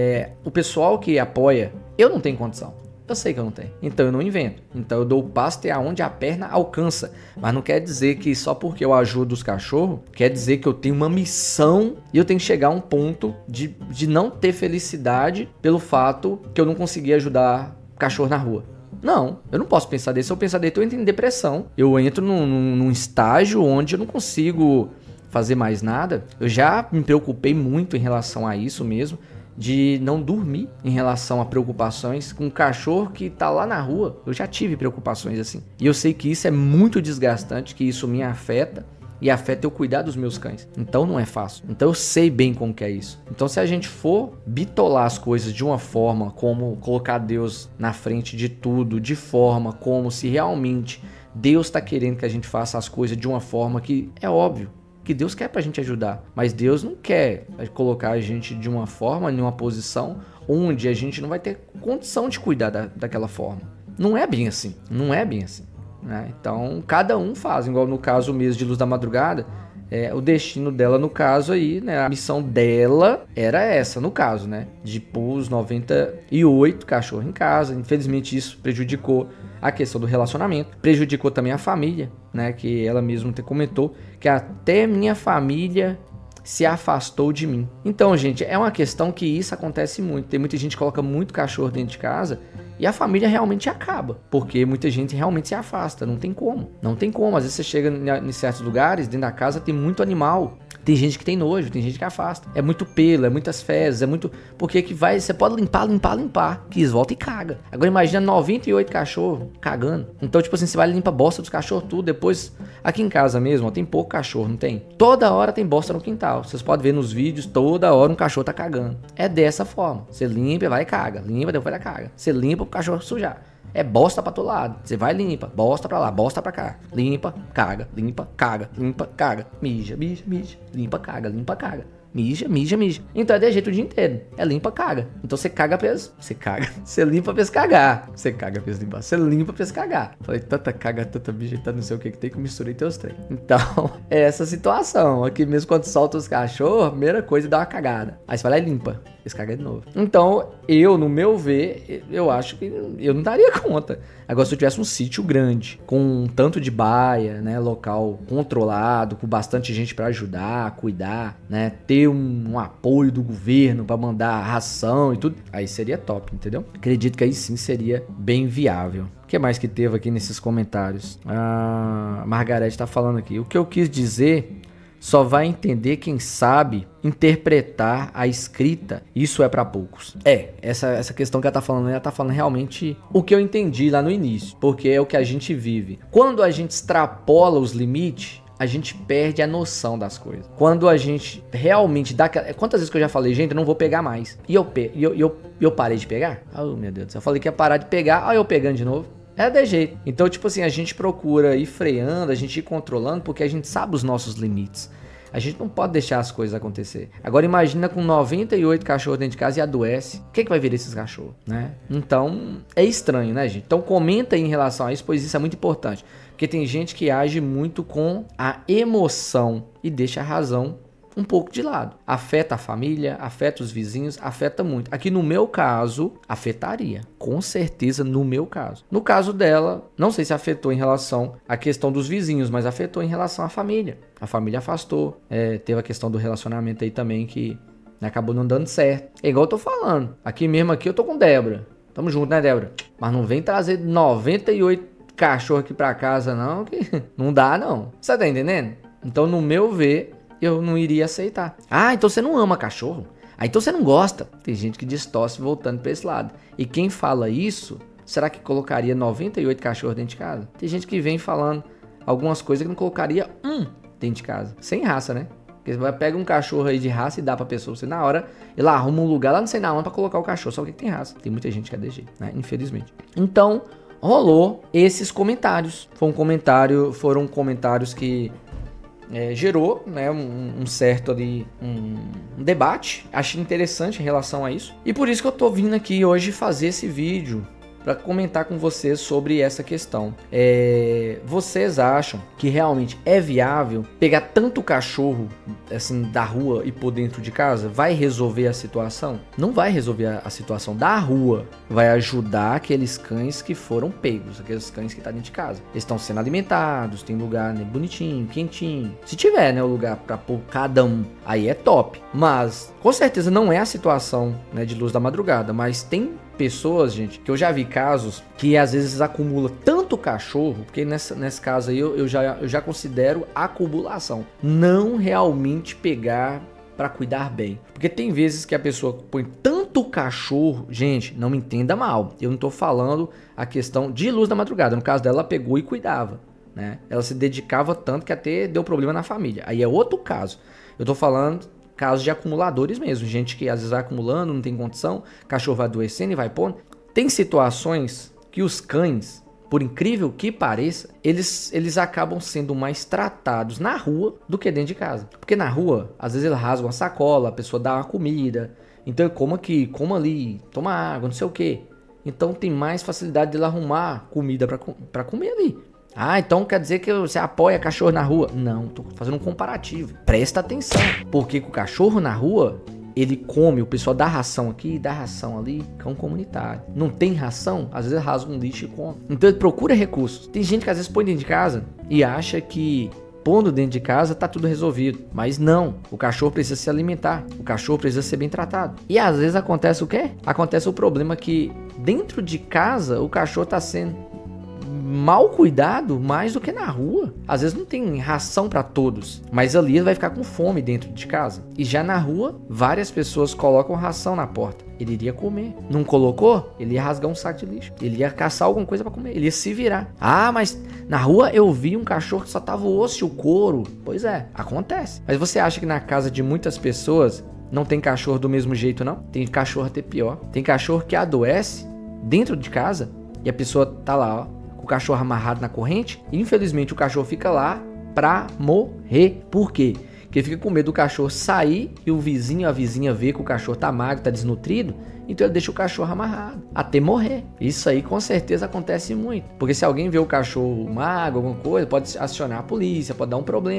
o pessoal que apoia, eu não tenho condição. Eu sei que eu não tenho, então eu não invento. Então eu dou o passo até onde a perna alcança. Mas não quer dizer que só porque eu ajudo os cachorros, quer dizer que eu tenho uma missão e eu tenho que chegar a um ponto de não ter felicidade pelo fato que eu não consegui ajudar cachorro na rua. Não, eu não posso pensar desse. Se eu pensar desse, eu entro em depressão. Eu entro num estágio onde eu não consigo fazer mais nada. Eu já me preocupei muito em relação a isso mesmo, de não dormir em relação a preocupações com um cachorro que tá lá na rua. Eu já tive preocupações assim. E eu sei que isso é muito desgastante, que isso me afeta e afeta eu cuidar dos meus cães. Então não é fácil. Então eu sei bem como que é isso. Então se a gente for bitolar as coisas de uma forma como colocar Deus na frente de tudo, de forma como se realmente Deus tá querendo que a gente faça as coisas de uma forma que é óbvio que Deus quer pra gente ajudar, mas Deus não quer colocar a gente de uma forma, em uma posição onde a gente não vai ter condição de cuidar daquela forma. Não é bem assim, não é bem assim, né? Então cada um faz, igual no caso mesmo de Luz da Madrugada, o destino dela no caso aí, né? A missão dela era essa, no caso, né? De pôr os 98 cachorros em casa. Infelizmente isso prejudicou a questão do relacionamento, prejudicou também a família, né? Que ela mesma até comentou que até minha família se afastou de mim. Então, gente, é uma questão que isso acontece muito. Tem muita gente que coloca muito cachorro dentro de casa e a família realmente acaba, porque muita gente realmente se afasta, não tem como. Não tem como, às vezes você chega em certos lugares, dentro da casa tem muito animal. Tem gente que tem nojo, tem gente que afasta. É muito pelo, é muitas fezes, é muito... Porque que vai, você pode limpar, que eles voltam e caga. Agora imagina 98 cachorros cagando. Então, tipo assim, você vai limpar a bosta dos cachorros tudo, depois... Aqui em casa mesmo, ó, tem pouco cachorro, não tem? Toda hora tem bosta no quintal. Vocês podem ver nos vídeos, toda hora um cachorro tá cagando. É dessa forma. Você limpa, vai e caga. Limpa, depois vai e caga. Você limpa pro cachorro sujar. É bosta pra todo lado. Você vai e limpa. Bosta pra lá, bosta pra cá. Limpa, caga, limpa, caga, limpa, caga. Mija, mija, mija. Limpa, caga, limpa, caga. Mija, mija, mija. Então é de jeito o dia inteiro. É limpa, caga. Então você caga pra eles. Você caga. Você limpa pra eles cagar. Você caga pra eles limpar. Você limpa pra eles cagar. Falei, tanta caga, tanta mija, tanto não sei o que tem que eu misturei teus trem. Então, é essa situação. Aqui mesmo quando solta os cachorros, a primeira coisa é dar uma cagada. Aí você vai lá e limpa. eles cagam de novo. Então, no meu ver, eu acho que eu não daria conta. Agora, se eu tivesse um sítio grande, com um tanto de baia, né, local controlado, com bastante gente para ajudar, cuidar, né, ter um apoio do governo para mandar ração e tudo, aí seria top, entendeu? Acredito que aí sim seria bem viável. O que mais que teve aqui nesses comentários? A Margarete tá falando aqui. O que eu quis dizer... Só vai entender quem sabe interpretar a escrita. Isso é para poucos. Essa questão que ela tá falando realmente o que eu entendi lá no início. Porque é o que a gente vive. Quando a gente extrapola os limites, a gente perde a noção das coisas. Quando a gente realmente dá... Quantas vezes que eu já falei, gente, eu não vou pegar mais. E eu parei de pegar? Oh, meu Deus do céu. Eu falei que ia parar de pegar, eu pegando de novo. É de jeito. Então, tipo assim, a gente procura ir freando, a gente ir controlando, porque a gente sabe os nossos limites. A gente não pode deixar as coisas acontecer. Agora imagina com 98 cachorros dentro de casa e adoece. O que vai vir desses cachorros, né? Então, é estranho, né, gente? Então comenta aí em relação a isso, pois isso é muito importante. Porque tem gente que age muito com a emoção e deixa a razão um pouco de lado. Afeta a família, afeta os vizinhos, afeta muito. Aqui no meu caso, afetaria. Com certeza no meu caso. No caso dela, não sei se afetou em relação à questão dos vizinhos, mas afetou em relação à família. A família afastou. Teve a questão do relacionamento aí também que acabou não dando certo. É igual eu tô falando. Aqui mesmo eu tô com Débora. Tamo junto, né, Débora? Mas não vem trazer 98 cachorros aqui pra casa, não, que não dá, não. Você tá entendendo? Então, no meu ver, eu não iria aceitar. Ah, então você não ama cachorro? Ah, então você não gosta. Tem gente que distorce voltando para esse lado. E quem fala isso, será que colocaria 98 cachorros dentro de casa? Tem gente que vem falando algumas coisas que não colocaria dentro de casa. Sem raça, né? Porque você pega um cachorro aí de raça e dá pra pessoa. Você na hora, ele arruma um lugar lá não sei na onde pra colocar o cachorro. Só que tem raça. Tem muita gente que é desse jeito, né? Infelizmente. Então, rolou esses comentários. Foram comentários que... gerou, né, um certo ali, um debate. Achei interessante em relação a isso. E por isso que eu tô vindo aqui hoje fazer esse vídeo para comentar com vocês sobre essa questão. Vocês acham que realmente é viável pegar tanto cachorro assim da rua e pôr dentro de casa? Vai resolver a situação? Não vai resolver a situação da rua. Vai ajudar aqueles cães que foram pegos, aqueles cães que estão dentro de casa. Eles estão sendo alimentados, tem lugar, né, bonitinho, quentinho. Se tiver, né, o lugar para pôr cada um, aí é top. Mas com certeza não é a situação, né, de Luz da Madrugada, mas tem pessoas, gente, que eu já vi casos que às vezes acumula tanto cachorro, porque nesse caso aí eu já considero acumulação, não realmente pegar para cuidar bem, porque tem vezes que a pessoa põe tanto cachorro, gente, não me entenda mal, eu não tô falando a questão de Luz da Madrugada, no caso dela ela pegou e cuidava, né? Ela se dedicava tanto que até deu problema na família, aí é outro caso. Eu tô falando casos de acumuladores mesmo, gente que às vezes vai acumulando, não tem condição, cachorro vai adoecendo e vai pondo. Tem situações que os cães, por incrível que pareça, eles acabam sendo mais tratados na rua do que dentro de casa. Porque na rua, às vezes eles rasgam uma sacola, a pessoa dá uma comida, então eu como aqui, como ali, toma água, não sei o que. Então tem mais facilidade de ele arrumar comida para comer ali. Ah, então quer dizer que você apoia cachorro na rua? Não, tô fazendo um comparativo. Presta atenção, porque com o cachorro na rua, ele come, o pessoal dá ração aqui, dá ração ali, cão comunitário. Não tem ração, às vezes rasga um lixo e come. Então ele procura recursos. Tem gente que às vezes põe dentro de casa e acha que pondo dentro de casa tá tudo resolvido. Mas não, o cachorro precisa se alimentar, o cachorro precisa ser bem tratado. E às vezes acontece o quê? Acontece o problema que dentro de casa o cachorro tá sendo mal cuidado mais do que na rua. Às vezes não tem ração para todos, mas ali ele vai ficar com fome dentro de casa. E já na rua, várias pessoas colocam ração na porta. Ele iria comer. Não colocou? Ele ia rasgar um saco de lixo. Ele ia caçar alguma coisa para comer. Ele ia se virar. Ah, mas na rua eu vi um cachorro que só tava o osso e o couro. Pois é, acontece. Mas você acha que na casa de muitas pessoas não tem cachorro do mesmo jeito, não? Tem cachorro até pior. Tem cachorro que adoece dentro de casa e a pessoa tá lá, ó, o cachorro amarrado na corrente, e infelizmente o cachorro fica lá pra morrer. Por quê? Porque fica com medo do cachorro sair e o vizinho, a vizinha vê que o cachorro tá magro, tá desnutrido, então ele deixa o cachorro amarrado até morrer. Isso aí com certeza acontece muito, porque se alguém vê o cachorro magro, alguma coisa, pode acionar a polícia, pode dar um problema.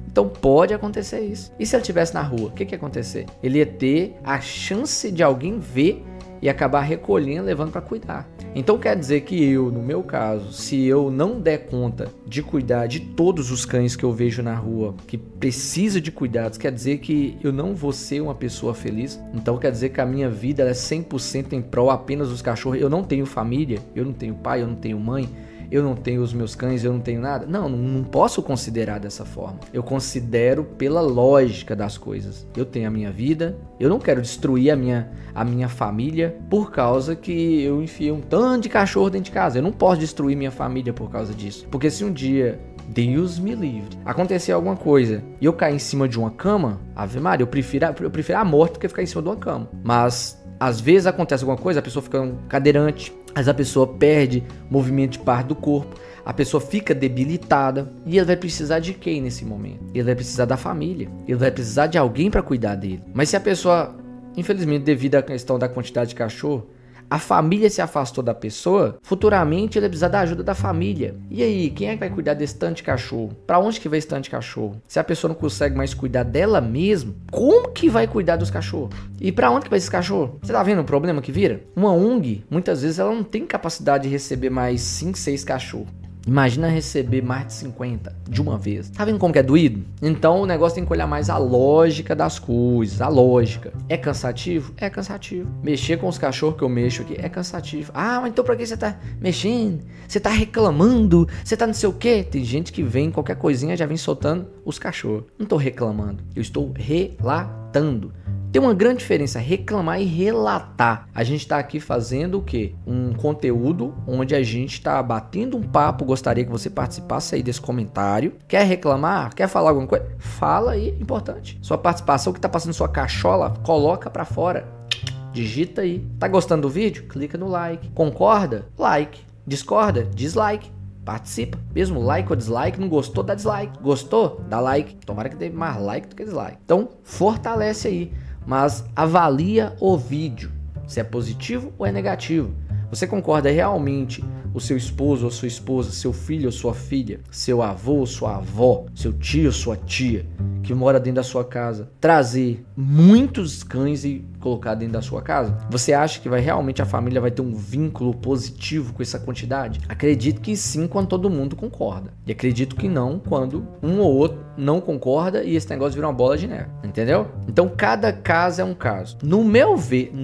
Então pode acontecer isso. E se ele estivesse na rua, o que ia acontecer? Ele ia ter a chance de alguém ver e acabar recolhendo, levando para cuidar. Então quer dizer que eu, no meu caso, se eu não der conta de cuidar de todos os cães que eu vejo na rua, que precisa de cuidados, quer dizer que eu não vou ser uma pessoa feliz. Então quer dizer que a minha vida é 100% em prol apenas dos cachorros. Eu não tenho família, eu não tenho pai, eu não tenho mãe, eu não tenho os meus cães, eu não tenho nada. Não posso considerar dessa forma. Eu considero pela lógica das coisas. Eu tenho a minha vida, eu não quero destruir a minha família por causa que eu enfiei um tanto de cachorro dentro de casa. Eu não posso destruir minha família por causa disso. Porque se um dia, Deus me livre, acontecer alguma coisa e eu cair em cima de uma cama, Ave Maria, eu prefiro a morte do que ficar em cima de uma cama. Mas às vezes acontece alguma coisa, a pessoa fica cadeirante, mas a pessoa perde movimento de parte do corpo, a pessoa fica debilitada e ele vai precisar de quem nesse momento? Ele vai precisar da família, ele vai precisar de alguém para cuidar dele. Mas se a pessoa, infelizmente, devido à questão da quantidade de cachorro, a família se afastou da pessoa, futuramente ele vai precisar da ajuda da família. E aí, quem é que vai cuidar desse tanto de cachorro? Pra onde que vai esse tanto de cachorro? Se a pessoa não consegue mais cuidar dela mesma, como que vai cuidar dos cachorros? E pra onde que vai esse cachorro? Você tá vendo o problema que vira? Uma ONG, muitas vezes ela não tem capacidade de receber mais 5, 6 cachorros. Imagina receber mais de 50 de uma vez. Tá vendo como que é doído? Então o negócio tem que olhar mais a lógica das coisas. A lógica. É cansativo? É cansativo. Mexer com os cachorros que eu mexo aqui é cansativo. Ah, mas então pra que você tá mexendo? Você tá reclamando? Você tá não sei o quê? Tem gente que vem, qualquer coisinha já vem soltando os cachorros. Não tô reclamando. Eu estou relatando. Tem uma grande diferença, reclamar e relatar. A gente está aqui fazendo o quê? Um conteúdo onde a gente está batendo um papo. Gostaria que você participasse aí desse comentário. Quer reclamar? Quer falar alguma coisa? Fala aí, importante. Sua participação, o que está passando na sua cachola, coloca para fora. Digita aí. Tá gostando do vídeo? Clica no like. Concorda? Like. Discorda? Dislike. Participa. Mesmo like ou dislike, não gostou, dá dislike. Gostou? Dá like. Tomara que dê mais like do que dislike. Então, fortalece aí. Mas avalia o vídeo, se é positivo ou é negativo. Você concorda realmente o seu esposo ou sua esposa, seu filho ou sua filha, seu avô ou sua avó, seu tio ou sua tia, que mora dentro da sua casa, trazer muitos cães e colocar dentro da sua casa? Você acha que realmente a família vai ter um vínculo positivo com essa quantidade? Acredito que sim, quando todo mundo concorda. E acredito que não, quando um ou outro não concorda e esse negócio vira uma bola de neve. Entendeu? Então cada caso é um caso. No meu ver,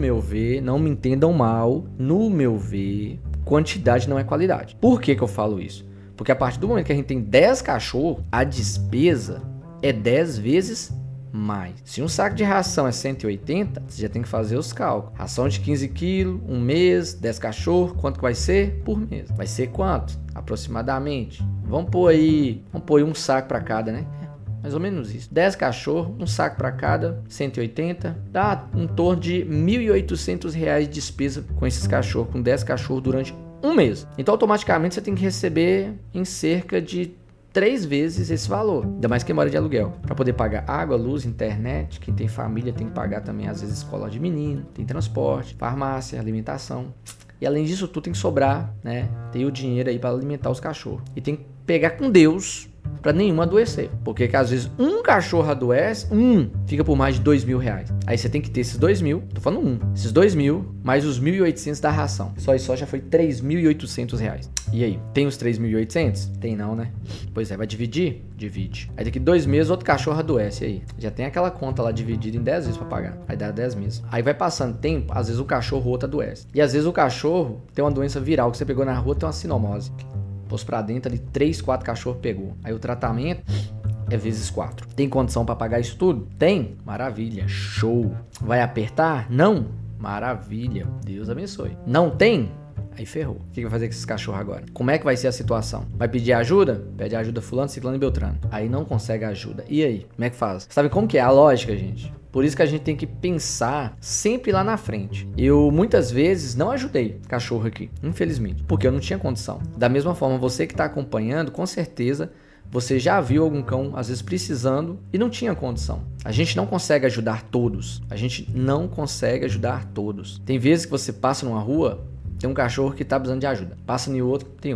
não me entendam mal, no meu ver, quantidade não é qualidade. Por que eu falo isso? Porque a partir do momento que a gente tem 10 cachorros, a despesa é 10 vezes mais. Se um saco de ração é 180, você já tem que fazer os cálculos. Ração de 15 quilos, um mês, 10 cachorros, quanto que vai ser por mês? Vai ser quanto? Aproximadamente. Vamos pôr aí um saco para cada, né? Mais ou menos isso. 10 cachorros, um saco para cada, 180. Dá em torno de R$ 1.800 de despesa com esses cachorros, com 10 cachorros durante um mês. Então automaticamente você tem que receber em cerca de 3 vezes esse valor, ainda mais quem mora de aluguel, para poder pagar água, luz, internet. Quem tem família tem que pagar também, às vezes, escola de menino, tem transporte, farmácia, alimentação. E além disso tudo tem que sobrar, né? Ter o dinheiro aí para alimentar os cachorros. E tem que pegar com Deus para nenhum adoecer, porque que às vezes um cachorro adoece, fica por mais de R$2.000. Aí você tem que ter esses 2.000, tô falando esses 2.000 mais os 1.800 da ração. Só isso já foi R$3.800. E aí, tem os 3.800? Tem não, né? Pois é, vai dividir? Divide. Aí daqui 2 meses outro cachorro adoece aí. Já tem aquela conta lá dividida em 10 vezes para pagar. Aí dá 10 meses. Aí vai passando tempo, às vezes o cachorro outro adoece. E às vezes o cachorro tem uma doença viral que você pegou na rua, tem uma sinomose. Pôs pra dentro ali, 3, 4 cachorros pegou. Aí o tratamento é vezes 4. Tem condição pra pagar isso tudo? Tem? Maravilha, show. Vai apertar? Não? Maravilha, Deus abençoe. Não tem? Aí ferrou. O que vai fazer com esses cachorros agora? Como é que vai ser a situação? Vai pedir ajuda? Pede ajuda fulano, ciclano e beltrano. Aí não consegue ajuda. E aí? Como é que faz? Sabe como que é a lógica, gente? Por isso que a gente tem que pensar sempre lá na frente. Eu muitas vezes não ajudei cachorro aqui, infelizmente, porque eu não tinha condição. Da mesma forma, você que está acompanhando, com certeza, você já viu algum cão, às vezes, precisando e não tinha condição. A gente não consegue ajudar todos. A gente não consegue ajudar todos. Tem vezes que você passa numa rua, tem um cachorro que tá precisando de ajuda. Passa em outro, tem outro.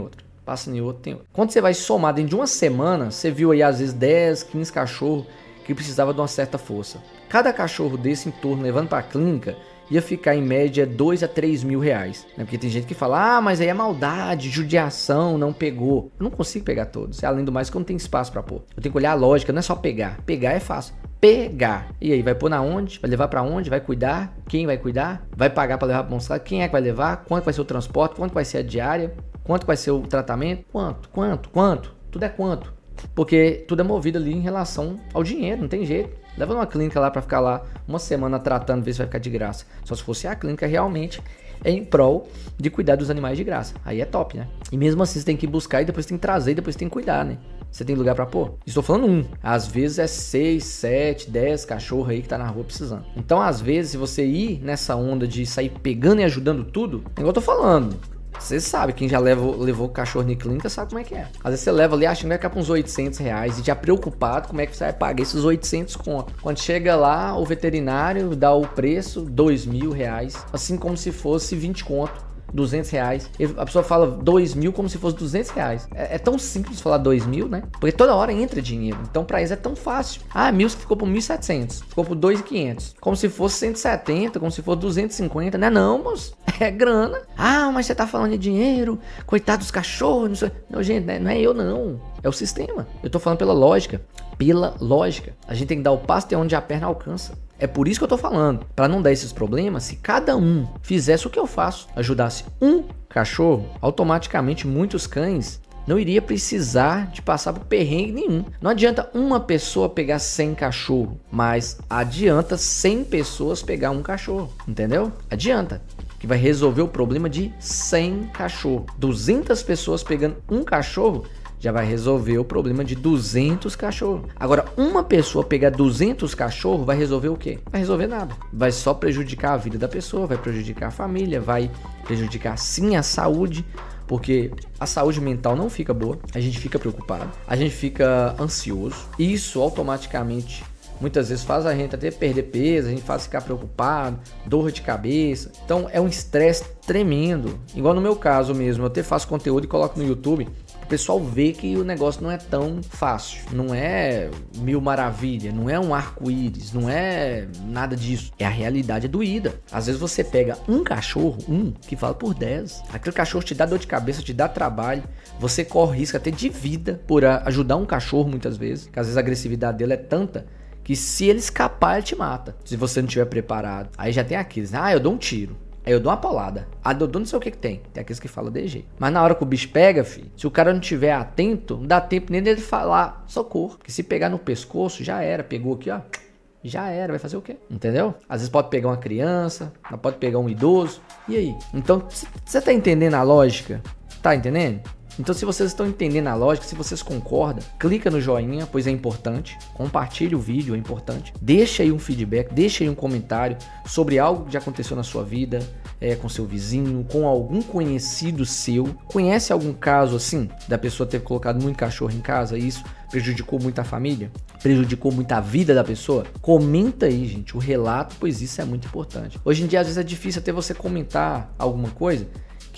passa em outro, tem outro. Quando você vai somar dentro de uma semana, você viu aí às vezes 10, 15 cachorros que precisava de uma certa força. Cada cachorro desse em torno, levando para a clínica, ia ficar em média 2 a 3 mil reais. Né? Porque tem gente que fala, mas aí é maldade, judiação, não pegou. Eu não consigo pegar todos. Além do mais que eu não tenho espaço para pôr. Eu tenho que olhar a lógica, não é só pegar. Pegar é fácil. Pegar. E aí, vai pôr na onde? Vai levar para onde? Vai cuidar? Quem vai cuidar? Vai pagar para levar para mostrar? Quem é que vai levar? Quanto vai ser o transporte? Quanto vai ser a diária? Quanto vai ser o tratamento? Quanto? Tudo é quanto? Porque tudo é movido ali em relação ao dinheiro, não tem jeito. Leva numa clínica lá pra ficar lá uma semana tratando, ver se vai ficar de graça. Só se fosse a clínica realmente em prol de cuidar dos animais de graça. Aí é top, né? E mesmo assim você tem que buscar e depois tem que trazer e depois tem que cuidar, né? Você tem lugar pra pôr? Estou falando um. Às vezes é 6, 7, 10 cachorros aí que tá na rua precisando. Então às vezes se você ir nessa onda de sair pegando e ajudando tudo, igual eu tô falando. Você sabe, quem já levou cachorro na clínica sabe como é que é. Às vezes você leva ali achando que vai ficar com uns 800 reais e já preocupado como é que você vai pagar esses 800 conto. Quando chega lá, o veterinário dá o preço, 2 mil reais, assim como se fosse 20 conto. 200 reais. A pessoa fala 2 mil como se fosse 200 reais. É tão simples falar 2 mil, né? Porque toda hora entra dinheiro. Então pra eles é tão fácil. Mil ficou por 1.700. Ficou por 2.500. Como se fosse 170, como se fosse 250. Não é não, moço. É grana. Mas você tá falando de dinheiro. Coitado dos cachorros. Não, sei. Não, gente, não é eu não. É o sistema. Eu tô falando pela lógica. Pela lógica. A gente tem que dar o passo até onde a perna alcança. É por isso que eu tô falando. Para não dar esses problemas, se cada um fizesse o que eu faço, ajudasse um cachorro, automaticamente muitos cães não iria precisar de passar por perrengue nenhum. Não adianta uma pessoa pegar 100 cachorros, mas adianta 100 pessoas pegar um cachorro, entendeu? Adianta. Que vai resolver o problema de 100 cachorros. 200 pessoas pegando um cachorro já vai resolver o problema de 200 cachorros. Agora, uma pessoa pegar 200 cachorros vai resolver o quê? Vai resolver nada. Vai só prejudicar a vida da pessoa, vai prejudicar a família, vai prejudicar sim a saúde, porque a saúde mental não fica boa, a gente fica preocupado, a gente fica ansioso, e isso automaticamente muitas vezes faz a gente até perder peso, a gente faz ficar preocupado, dor de cabeça. Então é um estresse tremendo. Igual no meu caso mesmo, eu até faço conteúdo e coloco no YouTube, o pessoal vê que o negócio não é tão fácil, não é mil maravilha, não é um arco-íris, não é nada disso. É a realidade doída. Às vezes você pega um cachorro, que fala por 10. Aquele cachorro te dá dor de cabeça, te dá trabalho, você corre risco até de vida por ajudar um cachorro muitas vezes, que às vezes a agressividade dele é tanta que se ele escapar, ele te mata. Se você não estiver preparado. Aí já tem aqueles, eu dou um tiro. Aí eu dou uma paulada. Eu dou não sei o que tem. Tem aqueles que falam de jeito. Mas na hora que o bicho pega, filho, se o cara não tiver atento, não dá tempo nem dele falar socorro. Porque se pegar no pescoço, já era. Pegou aqui, ó. Já era. Vai fazer o quê? Entendeu? Às vezes pode pegar uma criança, pode pegar um idoso. E aí? Então, você tá entendendo a lógica? Tá entendendo? Então, se vocês estão entendendo a lógica, se vocês concordam, clica no joinha, pois é importante. Compartilhe o vídeo, é importante. Deixa aí um feedback, deixa aí um comentário sobre algo que já aconteceu na sua vida, com seu vizinho, com algum conhecido seu. Conhece algum caso assim, da pessoa ter colocado muito cachorro em casa e isso prejudicou muito a família? Prejudicou muito a vida da pessoa? Comenta aí, gente, o relato, pois isso é muito importante. Hoje em dia, às vezes é difícil até você comentar alguma coisa,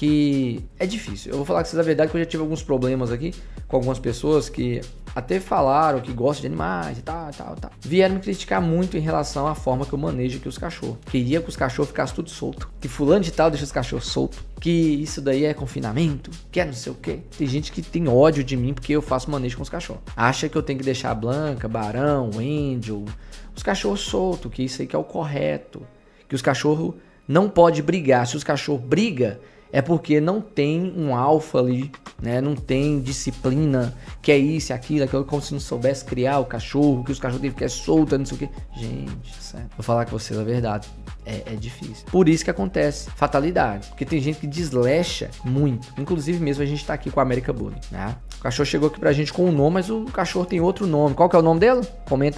que é difícil. Eu vou falar com vocês a verdade que eu já tive alguns problemas aqui com algumas pessoas que até falaram que gostam de animais e tal. Vieram me criticar muito em relação à forma que eu manejo aqui os cachorros. Queria que os cachorros ficassem tudo solto. Que fulano de tal deixa os cachorros soltos. Que isso daí é confinamento. Que é não sei o quê. Tem gente que tem ódio de mim porque eu faço manejo com os cachorros. Acha que eu tenho que deixar a Blanca, Barão, Angel, os cachorros soltos. Que isso aí que é o correto. Que os cachorros não podem brigar. Se os cachorros brigam, é porque não tem um alfa ali, né? Não tem disciplina, que é isso, aquilo, como se não soubesse criar o cachorro, que os cachorros têm que ficar soltos, não sei o quê. Gente, sério. Vou falar com vocês a verdade. É difícil. Por isso que acontece fatalidade. Porque tem gente que deslecha muito. Inclusive mesmo a gente tá aqui com a American Bully, né? O cachorro chegou aqui pra gente com um nome, mas o cachorro tem outro nome. Qual que é o nome dele? Comenta aí.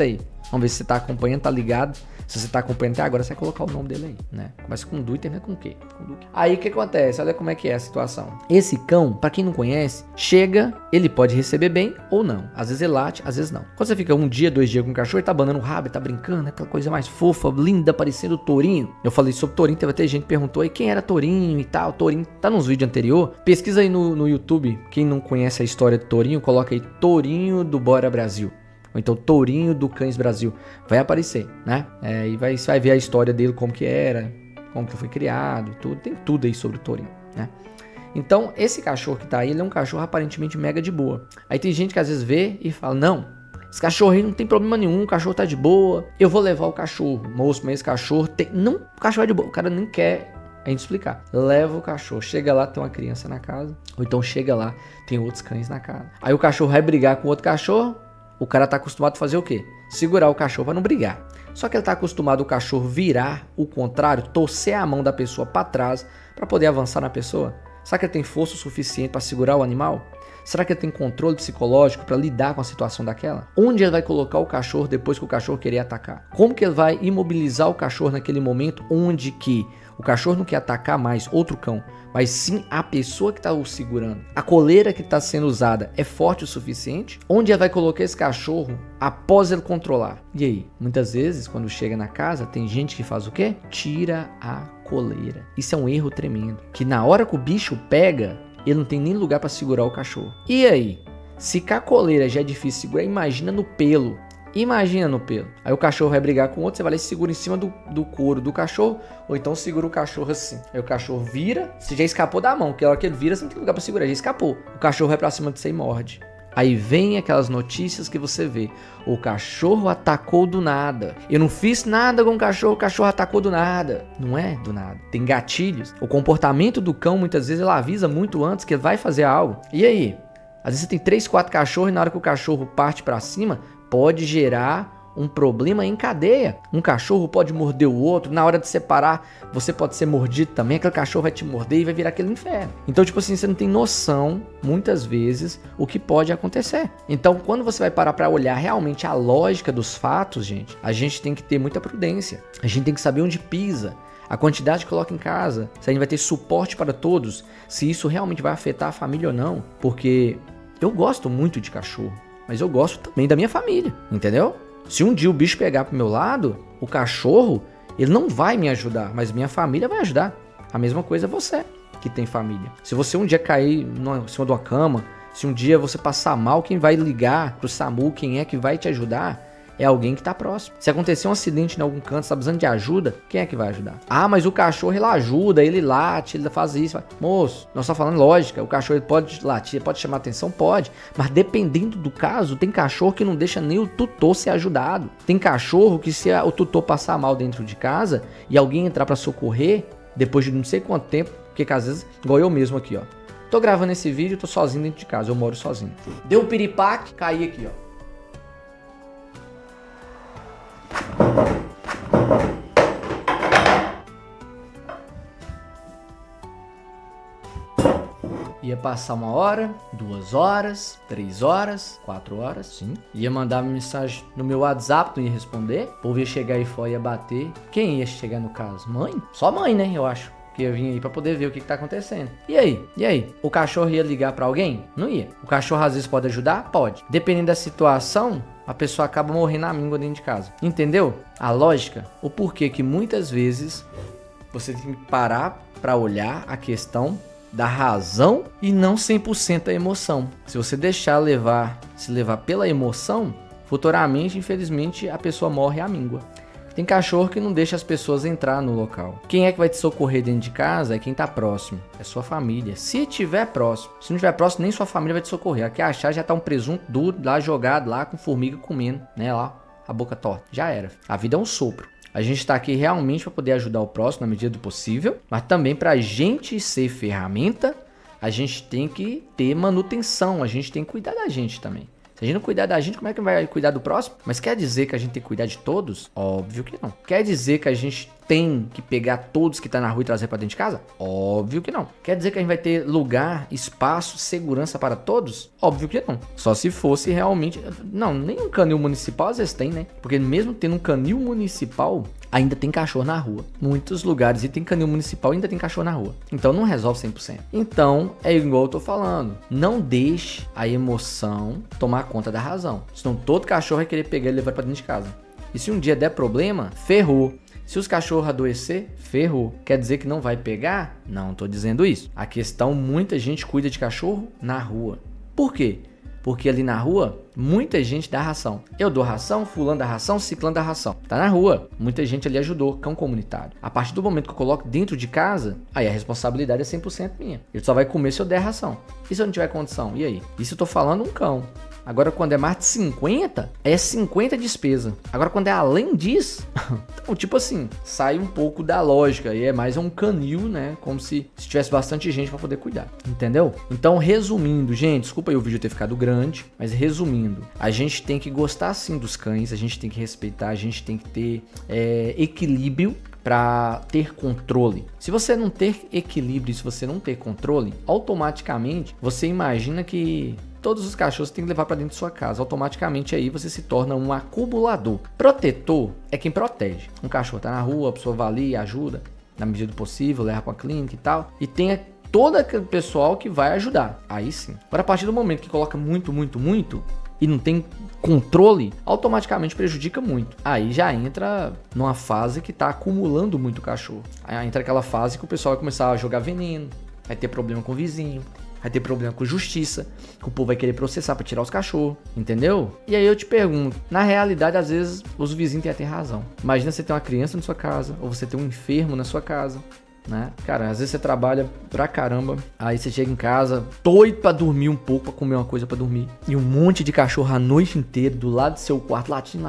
Vamos ver se você tá acompanhando, tá ligado. Se você tá acompanhando até agora, você vai colocar o nome dele aí, né? Começa com Du e termina com o quê? Com Du. Aí o que acontece? Olha como é que é a situação. Esse cão, pra quem não conhece, chega, ele pode receber bem ou não. Às vezes ele late, às vezes não. Quando você fica 1 dia, 2 dias com o cachorro, ele tá abanando o rabo, ele tá brincando, aquela coisa mais fofa, linda, parecendo o Tourinho. Eu falei sobre Tourinho, teve até gente que perguntou aí quem era Tourinho e tal. Tourinho tá nos vídeos anterior. Pesquisa aí no YouTube. Quem não conhece a história de Tourinho, coloca aí Tourinho do Bora Brasil. Ou então Tourinho do Cães Brasil. Vai aparecer, né? E você vai ver a história dele, como que era, como que foi criado, tudo. Tem tudo aí sobre o Tourinho, né? Então, esse cachorro que tá aí, ele é um cachorro aparentemente mega de boa. Aí tem gente que às vezes vê e fala, não, esse cachorro aí não tem problema nenhum, o cachorro tá de boa, eu vou levar o cachorro. Moço, mas esse cachorro tem... Não, o cachorro é de boa, o cara nem quer a gente explicar. Leva o cachorro, chega lá, tem uma criança na casa, ou então chega lá, tem outros cães na casa. Aí o cachorro vai brigar com outro cachorro, o cara tá acostumado a fazer o quê? Segurar o cachorro para não brigar. Só que ele tá acostumado o cachorro virar o contrário, torcer a mão da pessoa para trás para poder avançar na pessoa. Será que ele tem força o suficiente para segurar o animal? Será que ele tem controle psicológico para lidar com a situação daquela? Onde ele vai colocar o cachorro depois que o cachorro querer atacar? Como que ele vai imobilizar o cachorro naquele momento onde que o cachorro não quer atacar mais outro cão, mas sim a pessoa que está o segurando? A coleira que está sendo usada é forte o suficiente? Onde ele vai colocar esse cachorro após ele controlar? E aí? Muitas vezes, quando chega na casa, tem gente que faz o quê? Tira a coleira. Isso é um erro tremendo. Que na hora que o bicho pega, ele não tem nem lugar para segurar o cachorro. E aí? Se com a coleira já é difícil segurar, imagina no pelo. Imagina no pelo. Aí o cachorro vai brigar com o outro, você vai lá e segura em cima do couro do cachorro, ou então segura o cachorro assim. Aí o cachorro vira, você já escapou da mão, porque a hora que ele vira, você não tem lugar pra segurar, já escapou. O cachorro vai pra cima de você e morde. Aí vem aquelas notícias que você vê. O cachorro atacou do nada. Eu não fiz nada com o cachorro atacou do nada. Não é do nada. Tem gatilhos. O comportamento do cão, muitas vezes, ele avisa muito antes que ele vai fazer algo. E aí? Às vezes você tem 3, 4 cachorros e na hora que o cachorro parte pra cima, pode gerar um problema em cadeia. Um cachorro pode morder o outro, na hora de separar, você pode ser mordido também, aquele cachorro vai te morder e vai virar aquele inferno. Então, tipo assim, você não tem noção, muitas vezes, o que pode acontecer. Então, quando você vai parar para olhar realmente a lógica dos fatos, gente, a gente tem que ter muita prudência. A gente tem que saber onde pisa, a quantidade que coloca em casa, se a gente vai ter suporte para todos, se isso realmente vai afetar a família ou não. Porque eu gosto muito de cachorro, mas eu gosto também da minha família, entendeu? Se um dia o bicho pegar pro meu lado, o cachorro, ele não vai me ajudar, mas minha família vai ajudar. A mesma coisa você, que tem família. Se você um dia cair em cima de uma cama, se um dia você passar mal, quem vai ligar pro SAMU, quem é que vai te ajudar, é alguém que tá próximo. Se acontecer um acidente em algum canto, você tá precisando de ajuda, quem é que vai ajudar? Ah, mas o cachorro, ele ajuda, ele late, ele faz isso. Moço, nós estamos falando lógica, o cachorro ele pode latir, pode chamar atenção, pode. Mas dependendo do caso, tem cachorro que não deixa nem o tutor ser ajudado. Tem cachorro que se o tutor passar mal dentro de casa e alguém entrar para socorrer, depois de não sei quanto tempo, porque às vezes, igual eu mesmo aqui, ó. Tô gravando esse vídeo, tô sozinho dentro de casa, eu moro sozinho. Deu um piripaque, caí aqui, ó. Ia passar 1 hora, 2 horas, 3 horas, 4 horas, sim. Ia mandar mensagem no meu WhatsApp, não ia responder. O povo ia chegar aí fora e ia bater. Quem ia chegar no caso? Mãe? Só mãe, né? Eu acho. Que ia vir aí pra poder ver o que tá acontecendo. E aí? E aí? O cachorro ia ligar pra alguém? Não ia. O cachorro às vezes pode ajudar? Pode. Dependendo da situação, a pessoa acaba morrendo na míngua dentro de casa. Entendeu? A lógica? O porquê que muitas vezes você tem que parar pra olhar a questão da razão e não 100% a emoção. Se você deixar se levar pela emoção, futuramente, infelizmente, a pessoa morre à míngua. Tem cachorro que não deixa as pessoas entrar no local. Quem é que vai te socorrer dentro de casa é quem tá próximo. É sua família. Se tiver próximo. Se não tiver próximo, nem sua família vai te socorrer. Aqui achar já tá um presunto duro lá jogado lá com formiga comendo, né? Lá, a boca torta. Já era. A vida é um sopro. A gente tá aqui realmente para poder ajudar o próximo na medida do possível, mas também pra gente ser ferramenta, a gente tem que ter manutenção, a gente tem que cuidar da gente também. Se a gente não cuidar da gente, como é que vai cuidar do próximo? Mas quer dizer que a gente tem que cuidar de todos? Óbvio que não. Quer dizer que a gente tem que pegar todos que tá na rua e trazer pra dentro de casa? Óbvio que não. Quer dizer que a gente vai ter lugar, espaço, segurança para todos? Óbvio que não. Só se fosse realmente... Não, nem um canil municipal às vezes tem, né? Porque mesmo tendo um canil municipal, ainda tem cachorro na rua. Muitos lugares e tem canil municipal, ainda tem cachorro na rua. Então não resolve 100%. Então, é igual eu tô falando. Não deixe a emoção tomar conta da razão. Senão todo cachorro vai querer pegar e levar pra dentro de casa. E se um dia der problema, ferrou. Se os cachorros adoecer, ferrou. Quer dizer que não vai pegar? Não tô dizendo isso. A questão, muita gente cuida de cachorro na rua. Por quê? Porque ali na rua, muita gente dá ração. Eu dou ração, fulano dá ração, ciclano dá ração. Tá na rua. Muita gente ali ajudou, cão comunitário. A partir do momento que eu coloco dentro de casa, aí a responsabilidade é 100% minha. Ele só vai comer se eu der ração. E se eu não tiver condição? E aí? Isso eu tô falando um cão. Agora, quando é mais de 50, é 50 despesa. Agora, quando é além disso, então, tipo assim, sai um pouco da lógica. E é mais um canil, né? Como se tivesse bastante gente para poder cuidar. Entendeu? Então, resumindo, gente, desculpa aí o vídeo ter ficado grande, mas resumindo, a gente tem que gostar sim dos cães, a gente tem que respeitar, a gente tem que ter equilíbrio para ter controle. Se você não ter equilíbrio, se você não ter controle, automaticamente você imagina que todos os cachorros você tem que levar para dentro de sua casa. Automaticamente aí você se torna um acumulador. Protetor é quem protege. Um cachorro tá na rua, a pessoa vai ali, ajuda na medida do possível, leva para a clínica e tal. E tem todo aquele pessoal que vai ajudar. Aí sim. Agora, a partir do momento que coloca muito e não tem controle, automaticamente prejudica muito. Aí já entra numa fase que tá acumulando muito cachorro. Aí entra aquela fase que o pessoal vai começar a jogar veneno, vai ter problema com o vizinho, vai ter problema com justiça, que o povo vai querer processar para tirar os cachorros, entendeu? E aí eu te pergunto, na realidade, às vezes, os vizinhos têm até razão. Imagina você ter uma criança na sua casa, ou você ter um enfermo na sua casa, né? Cara, às vezes você trabalha pra caramba, aí você chega em casa, doido pra dormir um pouco, pra comer uma coisa pra dormir, e um monte de cachorro a noite inteira, do lado do seu quarto, latindo,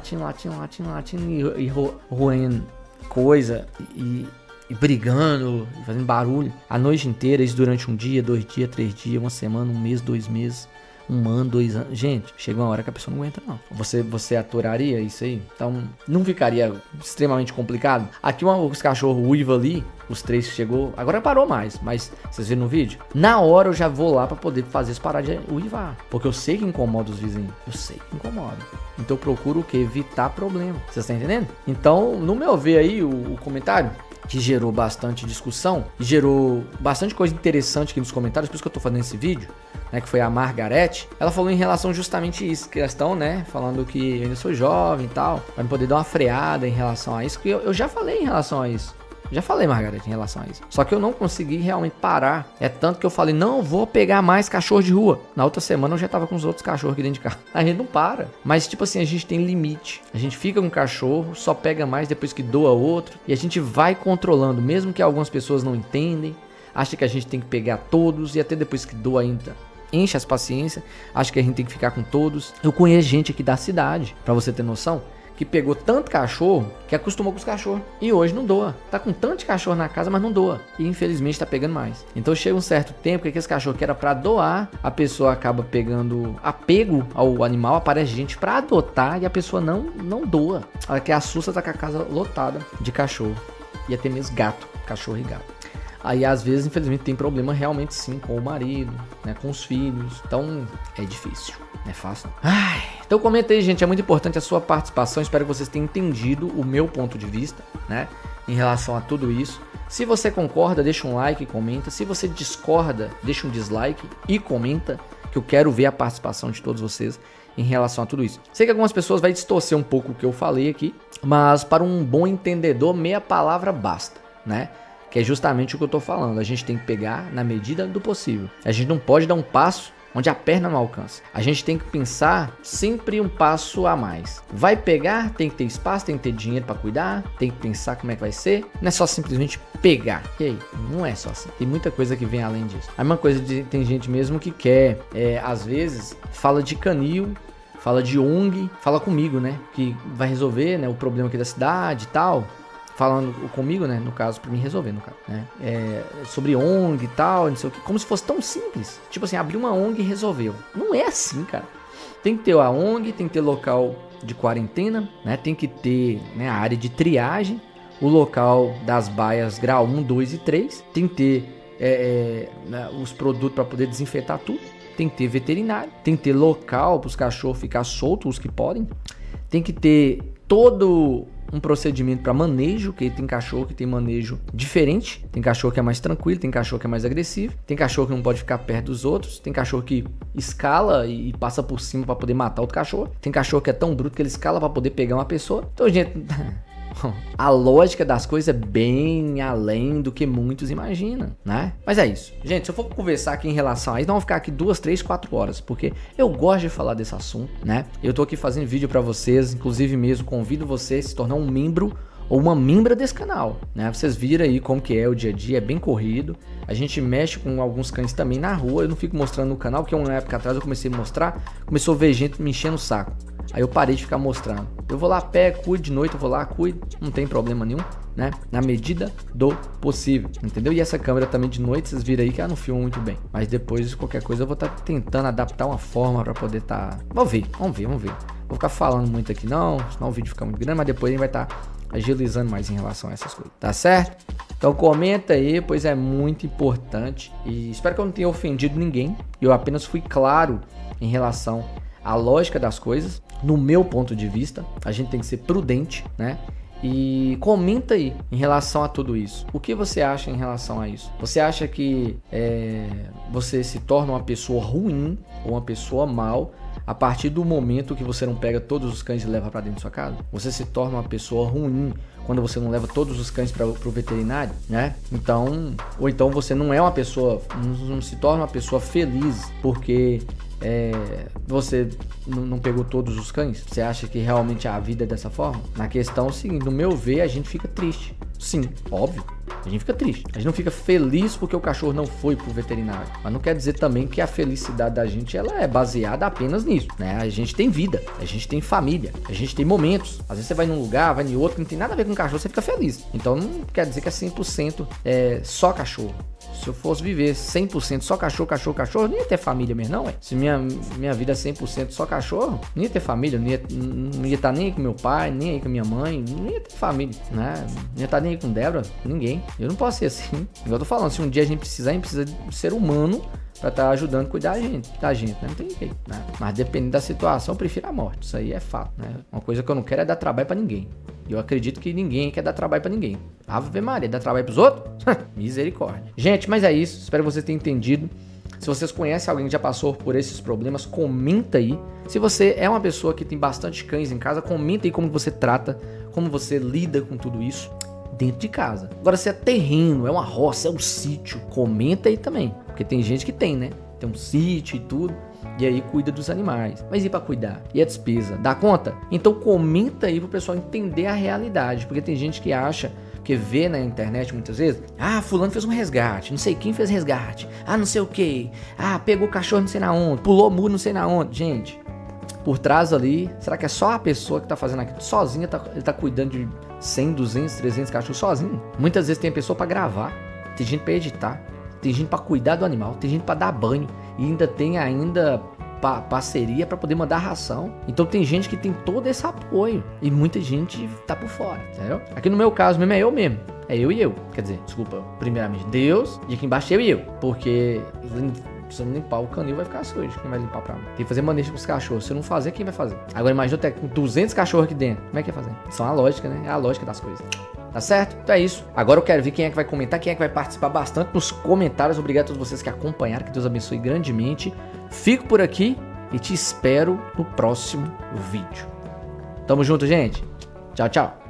e roendo coisa, e brigando, fazendo barulho a noite inteira, isso durante um dia, 2 dias, 3 dias, uma semana, um mês, 2 meses, 1 ano, 2 anos. Gente, chega uma hora que a pessoa não aguenta, não. Você aturaria isso aí? Então, não ficaria extremamente complicado? Aqui os cachorros uivam ali, os 3 que chegou, agora parou mais, mas vocês viram no vídeo? Na hora eu já vou lá pra poder fazer eles parar de uivar, porque eu sei que incomoda os vizinhos, eu sei que incomoda. Então eu procuro o que? Evitar problema. Vocês estão entendendo? Então, no meu ver aí, o comentário que gerou bastante discussão, gerou bastante coisa interessante aqui nos comentários, por isso que eu tô fazendo esse vídeo, né, que foi a Margarete. Ela falou em relação justamente isso, questão, né, falando que eu ainda sou jovem e tal, vai poder dar uma freada em relação a isso, que eu já falei em relação a isso. Já falei, Margarete, em relação a isso. Só que eu não consegui realmente parar. É tanto que eu falei, não vou pegar mais cachorro de rua. Na outra semana eu já tava com os outros cachorros aqui dentro de casa. A gente não para. Mas, tipo assim, a gente tem limite. A gente fica com um cachorro, só pega mais depois que doa outro. E a gente vai controlando, mesmo que algumas pessoas não entendem. Acha que a gente tem que pegar todos e até depois que doa ainda enche as paciências. Acha que a gente tem que ficar com todos. Eu conheço gente aqui da cidade, pra você ter noção, que pegou tanto cachorro que acostumou com os cachorros e hoje não doa. Tá com tanto cachorro na casa, mas não doa. E infelizmente tá pegando mais. Então chega um certo tempo que aqueles cachorros que era pra doar, a pessoa acaba pegando apego ao animal, aparece gente pra adotar e a pessoa não doa. Ela que assusta, tá com a casa lotada de cachorro. E até mesmo gato, cachorro e gato. Aí, às vezes, infelizmente, tem problema realmente sim com o marido, né, com os filhos. Então, é difícil, não é fácil. Então, comenta aí, gente, é muito importante a sua participação. Espero que vocês tenham entendido o meu ponto de vista, né, em relação a tudo isso. Se você concorda, deixa um like e comenta. Se você discorda, deixa um dislike e comenta, que eu quero ver a participação de todos vocês em relação a tudo isso. Sei que algumas pessoas vão distorcer um pouco o que eu falei aqui, mas para um bom entendedor, meia palavra basta, né? Que é justamente o que eu tô falando. A gente tem que pegar na medida do possível. A gente não pode dar um passo onde a perna não alcança. A gente tem que pensar sempre um passo a mais. Vai pegar, tem que ter espaço, tem que ter dinheiro para cuidar, tem que pensar como é que vai ser. Não é só simplesmente pegar. E aí? Não é só assim. Tem muita coisa que vem além disso. A mesma coisa tem gente mesmo que quer, às vezes, fala de canil, fala de ONG, fala comigo, né? Que vai resolver, né, o problema aqui da cidade e tal. Falando comigo, né, no caso, pra mim resolver, no caso, né, sobre ONG e tal, não sei o que, como se fosse tão simples, tipo assim, abrir uma ONG e resolveu. Não é assim, cara. Tem que ter a ONG, tem que ter local de quarentena, né? Tem que ter, né, a área de triagem, o local das baias grau 1, 2 e 3. Tem que ter os produtos para poder desinfetar tudo. Tem que ter veterinário, tem que ter local para os cachorros ficar soltos, os que podem. Tem que ter todo um procedimento para manejo, que tem cachorro que tem manejo diferente. Tem cachorro que é mais tranquilo, tem cachorro que é mais agressivo, tem cachorro que não pode ficar perto dos outros, tem cachorro que escala e passa por cima para poder matar outro cachorro, tem cachorro que é tão bruto que ele escala para poder pegar uma pessoa. Então, gente, a lógica das coisas é bem além do que muitos imaginam, né? Mas é isso. Gente, se eu for conversar aqui em relação a isso, não vamos ficar aqui 2, 3, 4 horas, porque eu gosto de falar desse assunto, né? Eu tô aqui fazendo vídeo pra vocês, inclusive mesmo convido você a se tornar um membro ou uma membra desse canal, né? Vocês viram aí como que é o dia a dia, é bem corrido. A gente mexe com alguns cães também na rua, eu não fico mostrando no canal, porque uma época atrás eu comecei a mostrar, começou a ver gente me enchendo o saco. Aí eu parei de ficar mostrando. Eu vou lá, pego, cuido de noite, eu vou lá, cuido, não tem problema nenhum, né? Na medida do possível, entendeu? E essa câmera também de noite, vocês viram aí que ela não filma muito bem. Mas depois, qualquer coisa, eu vou estar tentando adaptar uma forma para poder estar... Vamos ver. Vou ficar falando muito aqui não, senão o vídeo fica muito grande, mas depois a gente vai estar agilizando mais em relação a essas coisas, tá certo? Então comenta aí, pois é muito importante. E espero que eu não tenha ofendido ninguém. Eu apenas fui claro em relação à lógica das coisas. No meu ponto de vista, a gente tem que ser prudente, né? E comenta aí em relação a tudo isso. O que você acha em relação a isso? Você acha que você se torna uma pessoa ruim ou uma pessoa mal a partir do momento que você não pega todos os cães e leva para dentro da sua casa? Você se torna uma pessoa ruim quando você não leva todos os cães para o veterinário, né? Então, ou então você não é uma pessoa, não se torna uma pessoa feliz porque você não pegou todos os cães? Você acha que realmente a vida é dessa forma? Na questão é o seguinte, no meu ver, a gente fica triste. Sim, óbvio. A gente fica triste. A gente não fica feliz porque o cachorro não foi pro veterinário. Mas não quer dizer também que a felicidade da gente ela é baseada apenas nisso, né? A gente tem vida, a gente tem família, a gente tem momentos. Às vezes você vai num lugar, vai em outro, que não tem nada a ver com o cachorro, você fica feliz. Então não quer dizer que é 100% só cachorro. Se eu fosse viver 100% só cachorro, eu não ia ter família mesmo, não, ué. Se minha vida é 100% só cachorro, não ia ter família, não ia estar nem aí com meu pai, nem aí com minha mãe, não ia ter família, né? Não ia estar nem aí com Débora, ninguém. Eu não posso ser assim. Igual eu tô falando, se um dia a gente precisa de ser humano pra estar ajudando a cuidar da gente, né? Não tem jeito, né? Mas dependendo da situação, eu prefiro a morte. Isso aí é fato, né? Uma coisa que eu não quero é dar trabalho pra ninguém. E eu acredito que ninguém quer dar trabalho pra ninguém. Ave Maria, dar trabalho pros outros? Misericórdia. Gente, mas é isso. Espero que vocês tenham entendido. Se vocês conhecem alguém que já passou por esses problemas, comenta aí. Se você é uma pessoa que tem bastante cães em casa, comenta aí como você trata, como você lida com tudo isso dentro de casa. Agora, se é terreno, é uma roça, é um sítio, comenta aí também. Porque tem gente que tem, né? Tem um sítio e tudo. E aí cuida dos animais. Mas e pra cuidar? E a despesa? Dá conta? Então comenta aí pro pessoal entender a realidade. Porque tem gente que acha, que vê na internet muitas vezes, fulano fez um resgate, não sei quem fez resgate, não sei o que, pegou o cachorro não sei na onde, pulou o muro não sei na onde. Gente, por trás ali, será que é só a pessoa que tá fazendo aquilo sozinha, ele tá cuidando de 100, 200, 300 cachorros sozinho? Muitas vezes tem pessoa pra gravar, tem gente pra editar, tem gente pra cuidar do animal, tem gente pra dar banho, e ainda tem parceria para poder mandar ração. Então tem gente que tem todo esse apoio e muita gente tá por fora, entendeu? Aqui no meu caso mesmo é eu mesmo, é eu e eu, quer dizer, desculpa, primeiramente Deus e aqui embaixo eu e eu, porque se eu não limpar o canil vai ficar sujo, quem vai limpar pra mim? Tem que fazer manejo com os cachorros, se eu não fazer, quem vai fazer? Agora imagina eu ter com 200 cachorros aqui dentro, como é que ia fazer? Isso é uma lógica, né? É a lógica das coisas. Tá certo? Então é isso. Agora eu quero ver quem é que vai comentar, quem é que vai participar bastante nos comentários. Obrigado a todos vocês que acompanharam, que Deus abençoe grandemente. Fico por aqui e te espero no próximo vídeo. Tamo junto, gente. Tchau, tchau.